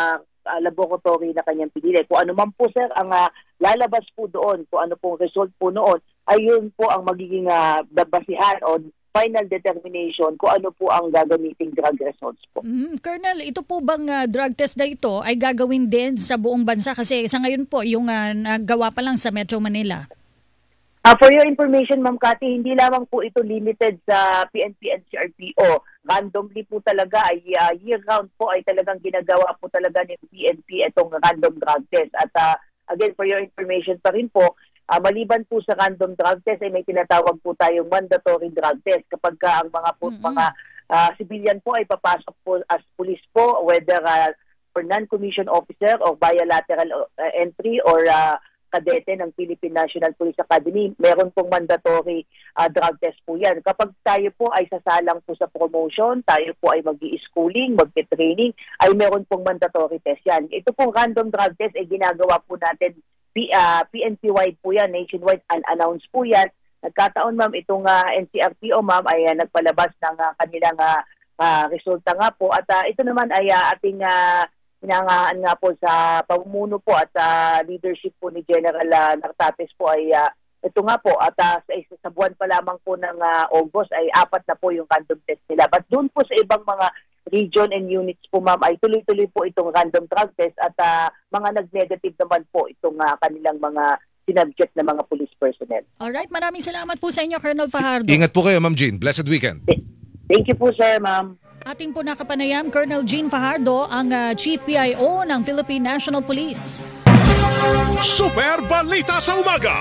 uh, laboratory na kanyang pinili. Kung ano man po sir ang uh, lalabas po doon, kung ano pong result po noon, ayun po ang magiging uh, basihan o final determination kung ano po ang gagamiting drug results po. Mm, Colonel, ito po bang uh, drug test na ito ay gagawin din sa buong bansa? Kasi sa ngayon po, yung uh, nagawa pa lang sa Metro Manila. Uh, for your information, Ma'am Cathy, hindi lamang po ito limited sa P N P and C R P O. Randomly po talaga, ay uh, year-round po ay talagang ginagawa po talaga ng P N P itong random drug test. At uh, again, for your information pa rin po, uh, maliban po sa random drug test, ay may tinatawag po tayong mandatory drug test. Kapag ka ang mga po, mm-hmm. mga uh, civilian po ay papasok po as police po, whether uh, for non-commissioned officer or bilateral uh, entry or uh, kadete ng Philippine National Police Academy, meron pong mandatory uh, drug test po yan. Kapag tayo po ay sasalang po sa promotion, tayo po ay mag-i-schooling, mag-training, ay meron pong mandatory test yan. Ito pong random drug test ay ginagawa po natin P, uh, P N P-wide po yan, nationwide, unannounced po yan. Nagkataon ma'am, itong uh, N C R P O ma'am ay uh, nagpalabas ng uh, kanilang uh, uh, resulta nga po. At uh, ito naman ay uh, ating uh, pinangaan nga po sa pamumuno po at uh, leadership po ni General uh, Nartates po ay uh, ito nga po at uh, sa, sa buwan pa lamang po ng uh, August ay apat na po yung random test nila. But doon po sa ibang mga region and units po ma'am ay tuloy-tuloy po itong random drug test at uh, mga nag-negative naman po itong uh, kanilang mga sinubject na mga police personnel. Alright, maraming salamat po sa inyo, Colonel Fajardo. Ingat po kayo, Ma'am Jean. Blessed weekend. Thank you po, sir, ma'am. Ating po nakapanayam, Colonel Jean Fajardo, ang uh, Chief P I O ng Philippine National Police. Super Balita sa Umaga!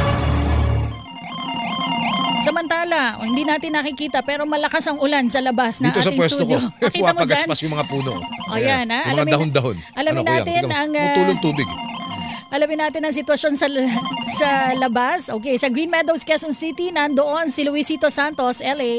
Samantala, oh, hindi natin nakikita pero malakas ang ulan sa labas ng dito ating sa pwesto studio. ko, Makita mo dyan? yung mga puno. O yan, ha? Yung mga dahon-dahon. Alamin ano, natin kuya, ang... Uh, tulong tubig. Alamin natin ang sitwasyon sa sa labas. Okay, sa Green Meadows, Quezon City, nandoon si Luisito Santos, L A.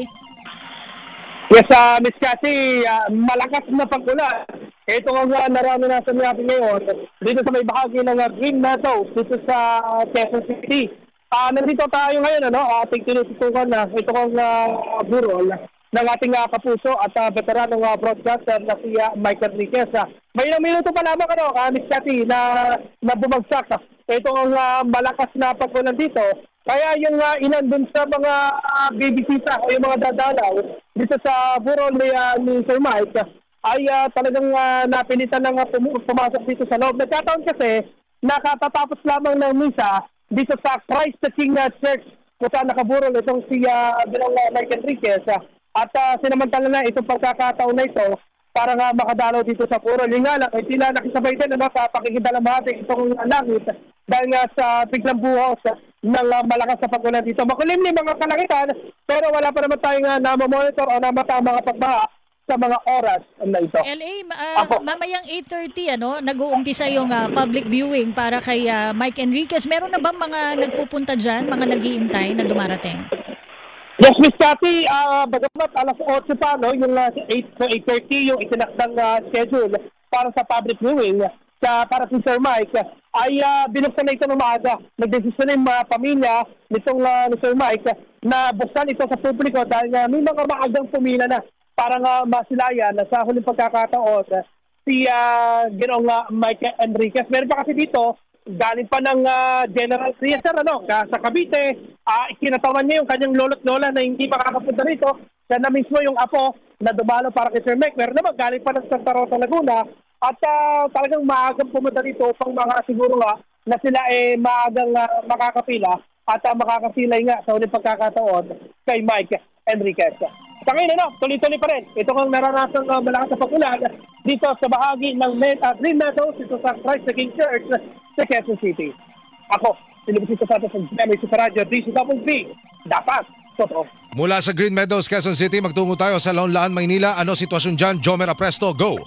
Yes, uh, Miss Cassie, uh, malakas na pag-ulan. Ito ang uh, naranasan natin ngayon dito sa may bahagi ng uh, Green Meadows, dito sa uh, Quezon City. Uh, nandito tayo ngayon, ano, ating tinututukan na ito ang uh, burol ng ating uh, kapuso at uh, veteranong uh, broadcaster na si uh, Mike Enriquez. Uh, may ilang minuto pa lamang, ano, uh, Miss Cassie, na, na bumagsak. Uh, ito ang uh, malakas na pag-ulan dito. Kaya yung uh, ilan dun sa mga uh, bibisita o yung mga dadalaw dito sa burol ni, uh, ni Sir Mike ay uh, talagang uh, napilitan ng uh, pum- pumasok dito sa loob. Nagkataon kasi nakatatapos lamang ng misa dito sa Christ the King uh, Church kung saan nakaburol itong si uh, uh, Mike Enriquez uh, at uh, sinamantala na itong pagkakataon na ito para nga makadalaw dito sa burol. Yung nga lang, ay sila nakisabay din ano, sa pakikidalamhati itong uh, langit dahil nga sa biglang buhos ng uh, malakas sa pag-ulan dito. Makulimlim mga kalangitan, pero wala pa naman tayong uh, namamonitor o namata mga pagbaha sa mga oras na ito. L A, uh, mamayang eight thirty, ano, nag-uumpisa yung uh, public viewing para kay uh, Mike Enriquez. Meron na ba mga nagpupunta dyan, mga nag-iintay na dumarating? Yes, Miss Cathy, uh, bagamat alas otso pa, no, yung uh, eight thirty yung itinakdang uh, schedule para sa public viewing sa para si Sir Mike ay uh, binuksan na ito ng maaga. Nagdesisyon na yung mga pamilya nitong uh, ni Sir Mike na buksan ito sa publiko dahil uh, may mga maagang pumila na para nga uh, masilayan na sa huling pagkakataon uh, si uh, Ginoong uh, Mike Enriquez. Meron pa kasi dito, galing pa ng uh, General Trias, ano, sa Cavite, uh, ikinatawan niya yung kanyang lolo't lola na hindi makakapunta rito. Yan na mismo yung apo na dumalo para kay Sir Mike. Meron naman, galing pa ng Santa Rosa, Laguna. At uh, talagang maagang pumunta dito upang mga siguro nga na sila eh maagang uh, makakapila at uh, makakasilay nga sa ulit pagkakataon kay Mike Enriquez. Sa ngayon, ano, tuloy-tuloy pa rin. Ito ang naranasang uh, malakas sa pag-ulan dito sa bahagi ng uh, Green Meadows, dito sa Christ the King Church sa Quezon City. Ako, sinibusito sa atin sa G M A Super Radio, D C W B. Dapat, totoo. Mula sa Green Meadows, Quezon City, magtungo tayo sa Laon-Laan, Maynila. Ano sitwasyon dyan? Jomer Apresto, go!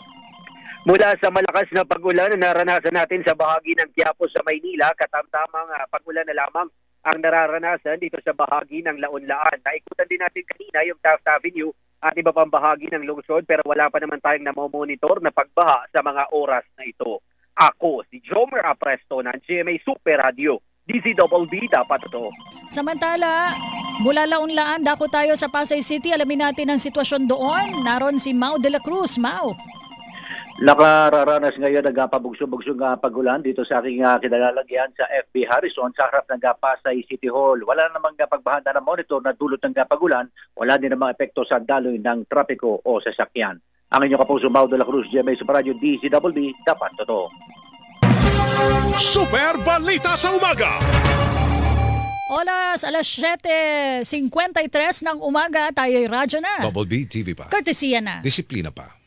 Mula sa malakas na pag-ulan na naranasan natin sa bahagi ng Quiapo sa Maynila, katamtamang uh, pag-ulan na lamang ang nararanasan dito sa bahagi ng Laon-Laan. Naikutan din natin kanina yung Taft Avenue at iba pang bahagi ng lungsod pero wala pa naman tayong namomonitor na pagbaha sa mga oras na ito. Ako, si Jomer Apresto ng G M A Super Radio. D Z W B, dapat ito. Samantala, mula Laon-Laan, dako tayo sa Pasay City. Alamin natin ang sitwasyon doon. Naroon si Mau de la Cruz. Mau. Nakararanas ngayon ng pabugso-bugsong uh, pagulan dito sa aking uh, kinalalagyan sa F B Harrison sa harap ng uh, Pasay City Hall. Wala namang uh, pagbahanda ng monitor na dulot ng uh, pagulan. Wala din namang epekto sa daloy ng trapiko o sasakyan. Ang inyong kapuso Mau de la Cruz, G M A Super Radio D Z B B, dapat totoo. Super Balita sa Umaga. Oras, alas siyete singkwenta y tres ng umaga, tayo'y radyo na. Double B, T V pa. Kortesiya na. Disiplina pa.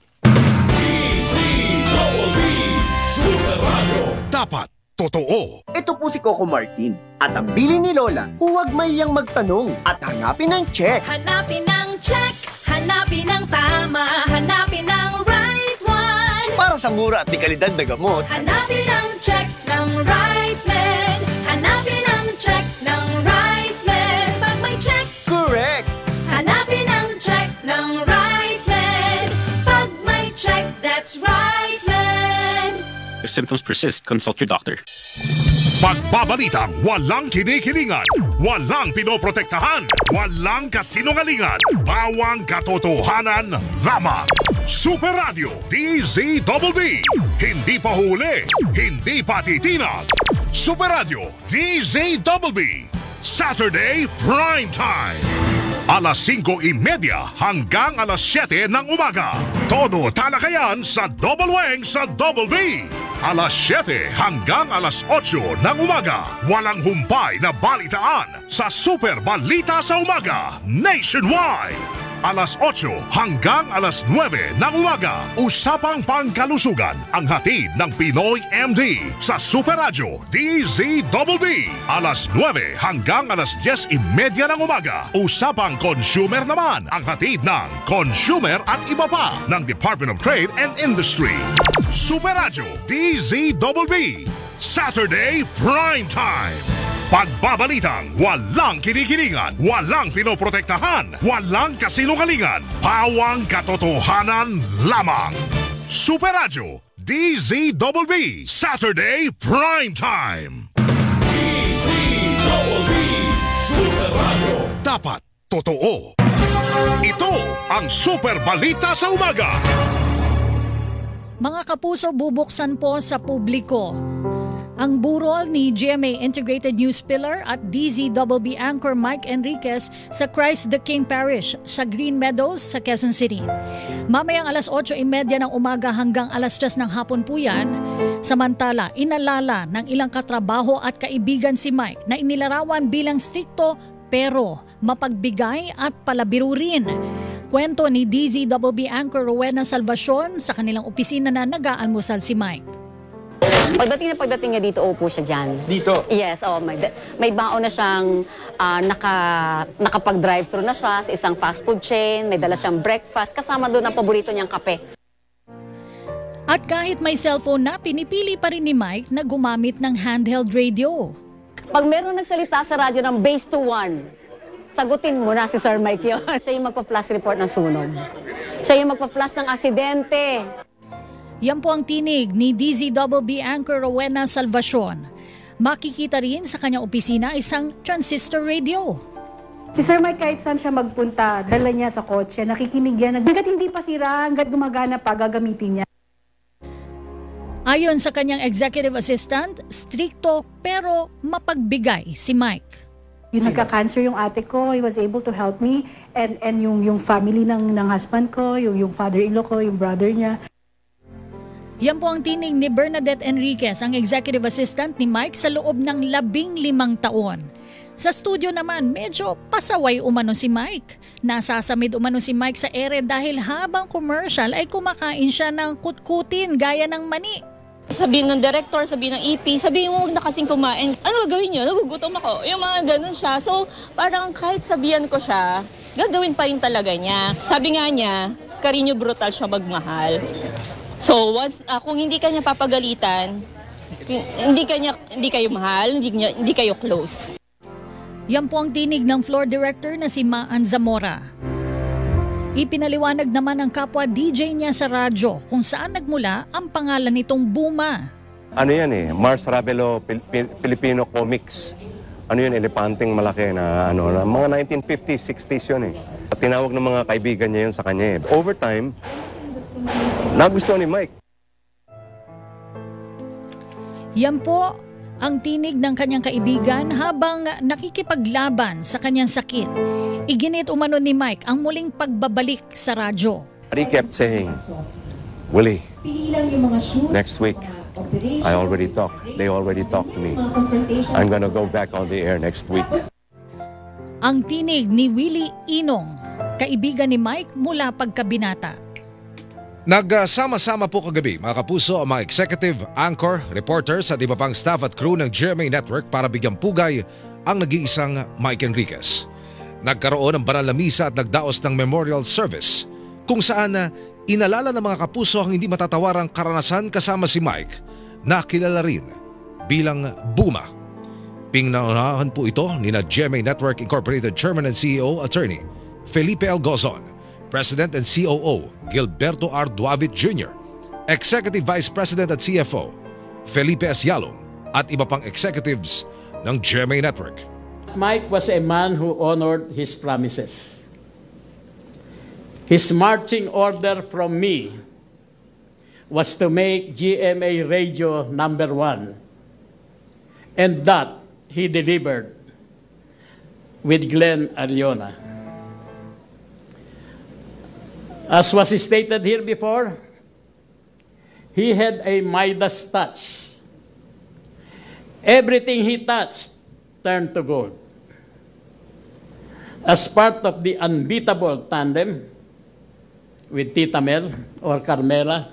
Super Radio. Dapat totoo. Ito po si Coco Martin. At ang bili ni Lola, huwag mayang magtanong at hanapin ang check. Hanapin ang check, hanapin ang tama, hanapin ang right one. Para sa mura at di kalidad na gamot. Hanapin ang check ng right man. Hanapin ang check ng right man. Pag may check, correct. Hanapin ang check ng right man. Pag may check, that's right man. If symptoms persist, consult your doctor. Pagbabalitang walang kinikilingan, walang pinoprotektahan, walang kasinungalingan, bawang katotohanan lamang. Super Radio D Z B B. Hindi pa huli, hindi pa titinag. Super Radio D Z B B. Saturday Prime Time. Alas singko y media hanggang alas siyete ng umaga. Todo talakayan sa Double Wang sa Double B. Alas siyete hanggang alas otso ng umaga. Walang humpay na balitaan sa Super Balita sa Umaga nationwide. Alas otso hanggang alas nuwebe ng umaga. Usapang pangkalusugan ang hatid ng Pinoy M D sa Super Radio D Z B B. Alas nuwebe hanggang alas diyes y media ng umaga. Usapang consumer naman ang hatid ng Consumer at iba pa ng Department of Trade and Industry. Super Radio D Z B B. Saturday Prime Time. Pagbabalitang walang kinikilingan, walang pinoprotektahan, walang kasinungalingan, pawang katotohanan lamang. Super Radio D Z B B. Saturday Prime Time. D Z B B. Super Radio. Dapat totoo. Ito ang Super Balita sa Umaga. Mga kapuso, bubuksan po sa publiko ang burol ni G M A Integrated News Pillar at D Z B B anchor Mike Enriquez sa Christ the King Parish sa Green Meadows sa Quezon City. Mamayang alas otso y media ng umaga hanggang alas diyes ng hapon po yan. Samantala, inalala ng ilang katrabaho at kaibigan si Mike na inilarawan bilang strikto pero mapagbigay at palabiro rin. Kwento ni D Z B B anchor Rowena Salvacion sa kanilang opisina na nag-aalmusal si Mike. Pagdating na pagdating niya dito, upo siya dyan. Dito? Yes, oh, may, may baon na siyang uh, naka, nakapag-drive-thru na siya sa isang fast food chain, may dala siyang breakfast, kasama doon ang paborito niyang kape. At kahit may cellphone na, pinipili pa rin ni Mike na gumamit ng handheld radio. Pag meron nagsalita sa radyo ng base two one, sagutin mo na si Sir Mike yun. Siya yung magpa-flash report ng sunog. Siya yung magpa-flash ng aksidente. Yan po ang tinig ni D Z B B anchor Rowena Salvacion. Makikita rin sa kanyang opisina isang transistor radio. Si Sir Mike kahit saan siya magpunta, dala niya sa kotse, nakikinig yan. Hanggat hindi pa sira, hanggat gumagana pa, gagamitin niya. Ayon sa kanyang executive assistant, strikto pero mapagbigay si Mike. Yung nagka-cancer yung ate ko, he was able to help me. And, and yung, yung family ng, ng husband ko, yung, yung father-in-law ko, yung brother niya. Yan po ang tinig ni Bernadette Enriquez, ang executive assistant ni Mike sa loob ng labing limang taon. Sa studio naman, medyo pasaway umano si Mike. Nasasamid umano si Mike sa ere dahil habang commercial ay kumakain siya ng kutkutin gaya ng mani. Sabihin ng director, sabihin ng E P, sabihin mo huwag na kasing kumain. Ano gagawin niyo? Nagugutom ako. Yung mga ganun siya. So parang kahit sabihan ko siya, gagawin pa rin talaga niya. Sabi nga niya, Carino brutal siya magmahal. So once uh, kung hindi kanya papagalitan, hindi kanya hindi kayo mahal, hindi niya, hindi kayo close. Yan po ang tinig ng floor director na si Maan Zamora. Ipinaliwanag naman ng kapwa D J niya sa radyo kung saan nagmula ang pangalan nitong Buma. Ano yan eh, Mars Ravelo Pil- Filipino Comics. Ano yun, elepanteng malaki na ano, na mga nineteen fifties, sixties yun eh. Tinawag ng mga kaibigan niya yun sa kanya eh. Over time, nagustuhan ni Mike. Yan po ang tinig ng kanyang kaibigan habang nakikipaglaban sa kanyang sakit. Iginit umano ni Mike ang muling pagbabalik sa radyo. He kept saying, Willie, next week, I already talked. They already talked to me. I'm gonna go back on the air next week. Ang tinig ni Willie Inong, kaibigan ni Mike mula pagkabinata. Nagsama-sama po kagabi mga kapuso ang mga executive, anchor, reporters at iba pang staff at crew ng G M A Network para bigyang pugay ang nag-iisang Mike Enriquez. Nagkaroon ng banal na misa at nagdaos ng memorial service kung saan na inalala ng mga kapuso ang hindi matatawarang karanasan kasama si Mike na kilala rin bilang Buma. Pinaunahan po ito ni na G M A Network Incorporated Chairman and C E O Attorney Felipe L. Gozon, President and C O O Gilberto R. Duavit Junior, Executive Vice President at C F O Felipe S. Yalong at iba pang executives ng G M A Network. Mike was a man who honored his promises. His marching order from me was to make G M A Radio number one, and that he delivered with Glenn Aliona. As was stated here before, he had a Midas touch. Everything he touched turned to gold. As part of the unbeatable tandem with Tita Mel or Carmela,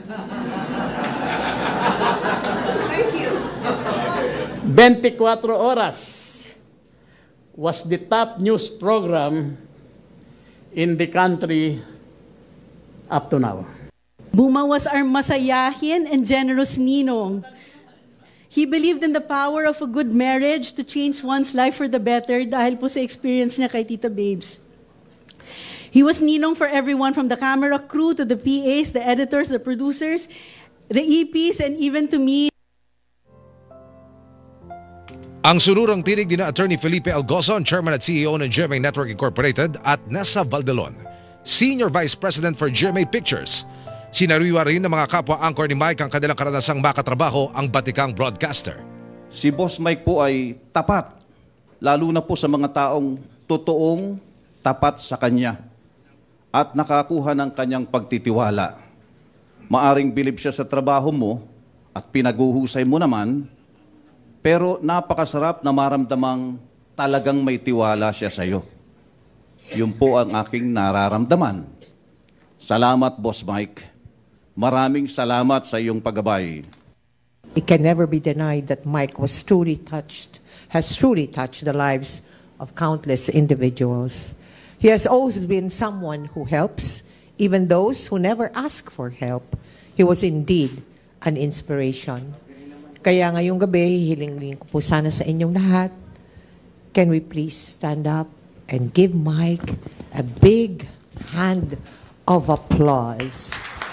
thank you. twenty-four Oras was the top news program in the country up to now. Buma was our masayahin and generous ninong. He believed in the power of a good marriage to change one's life for the better dahil po sa experience niya kay Tita Babes. He was ninong for everyone from the camera crew to the P As, the editors, the producers, the E Ps, and even to me. Ang sunurang tinig ni na Attorney Felipe L. Gozon, Chairman at C E O ng G M A Network Incorporated, at Nessa Valdelon, Senior Vice President for G M A Pictures. Sinariwa rin ng mga kapwa-anchor ni Mike ang kanilang karanasang makatrabaho ang batikang broadcaster. Si Boss Mike po ay tapat, lalo na po sa mga taong totoong tapat sa kanya at nakakuha ng kanyang pagtitiwala. Maaring bilib siya sa trabaho mo at pinaguhusay mo naman, pero napakasarap na maramdamang talagang may tiwala siya sa iyo. Yun po ang aking nararamdaman. Salamat, Boss Mike. Maraming salamat sa iyong paggabay. It can never be denied that Mike was truly touched, has truly touched the lives of countless individuals. He has always been someone who helps, even those who never ask for help. He was indeed an inspiration. Kaya ngayong gabi, hiling-hiling ko po sana sa inyong lahat, can we please stand up and give Mike a big hand of applause.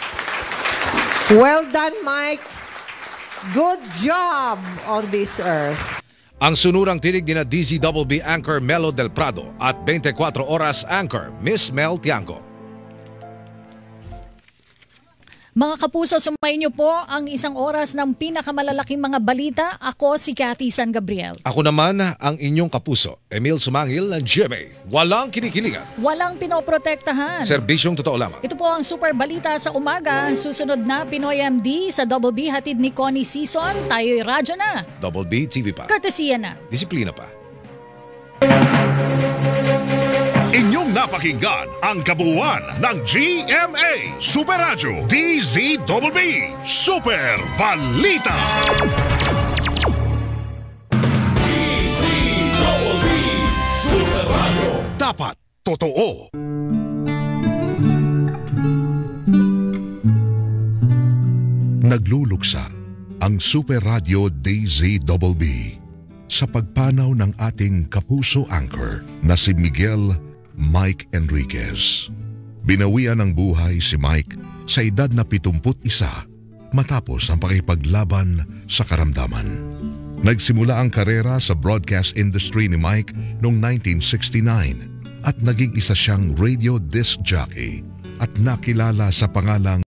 Well done, Mike. Good job on this earth. Ang sunurang tinig ni na D Z B B anchor Melo Del Prado at twenty-four Oras anchor Miss Mel Tiangco. Mga kapuso, sumayin niyo po ang isang oras ng pinakamalalaking mga balita. Ako si Cathy San Gabriel. Ako naman ang inyong kapuso, Emil Sumangil ng G M A. Walang kinikilingan. Walang pinoprotektahan. Serbisyong totoo lamang. Ito po ang super balita sa umaga. Susunod na Pinoy M D sa Double B, hatid ni Connie Season. Tayo'y radyo na. Double B T V pa. Courtesy na. Disiplina pa. Inyong napakinggan ang kabuuan ng G M A Super Radio D Z B B Super Balita. D Z B B Super Radio. Dapat totoo. Nagluluksa ang Super Radio D Z B B sa pagpanaw ng ating kapuso anchor na si Miguel Mike Enriquez. Binawian ng buhay si Mike sa edad na pitungput isa matapos ang pakipaglaban sa karamdaman. Nagsimula ang karera sa broadcast industry ni Mike noong nineteen sixty-nine at naging isa siyang radio disc jockey at nakilala sa pangalang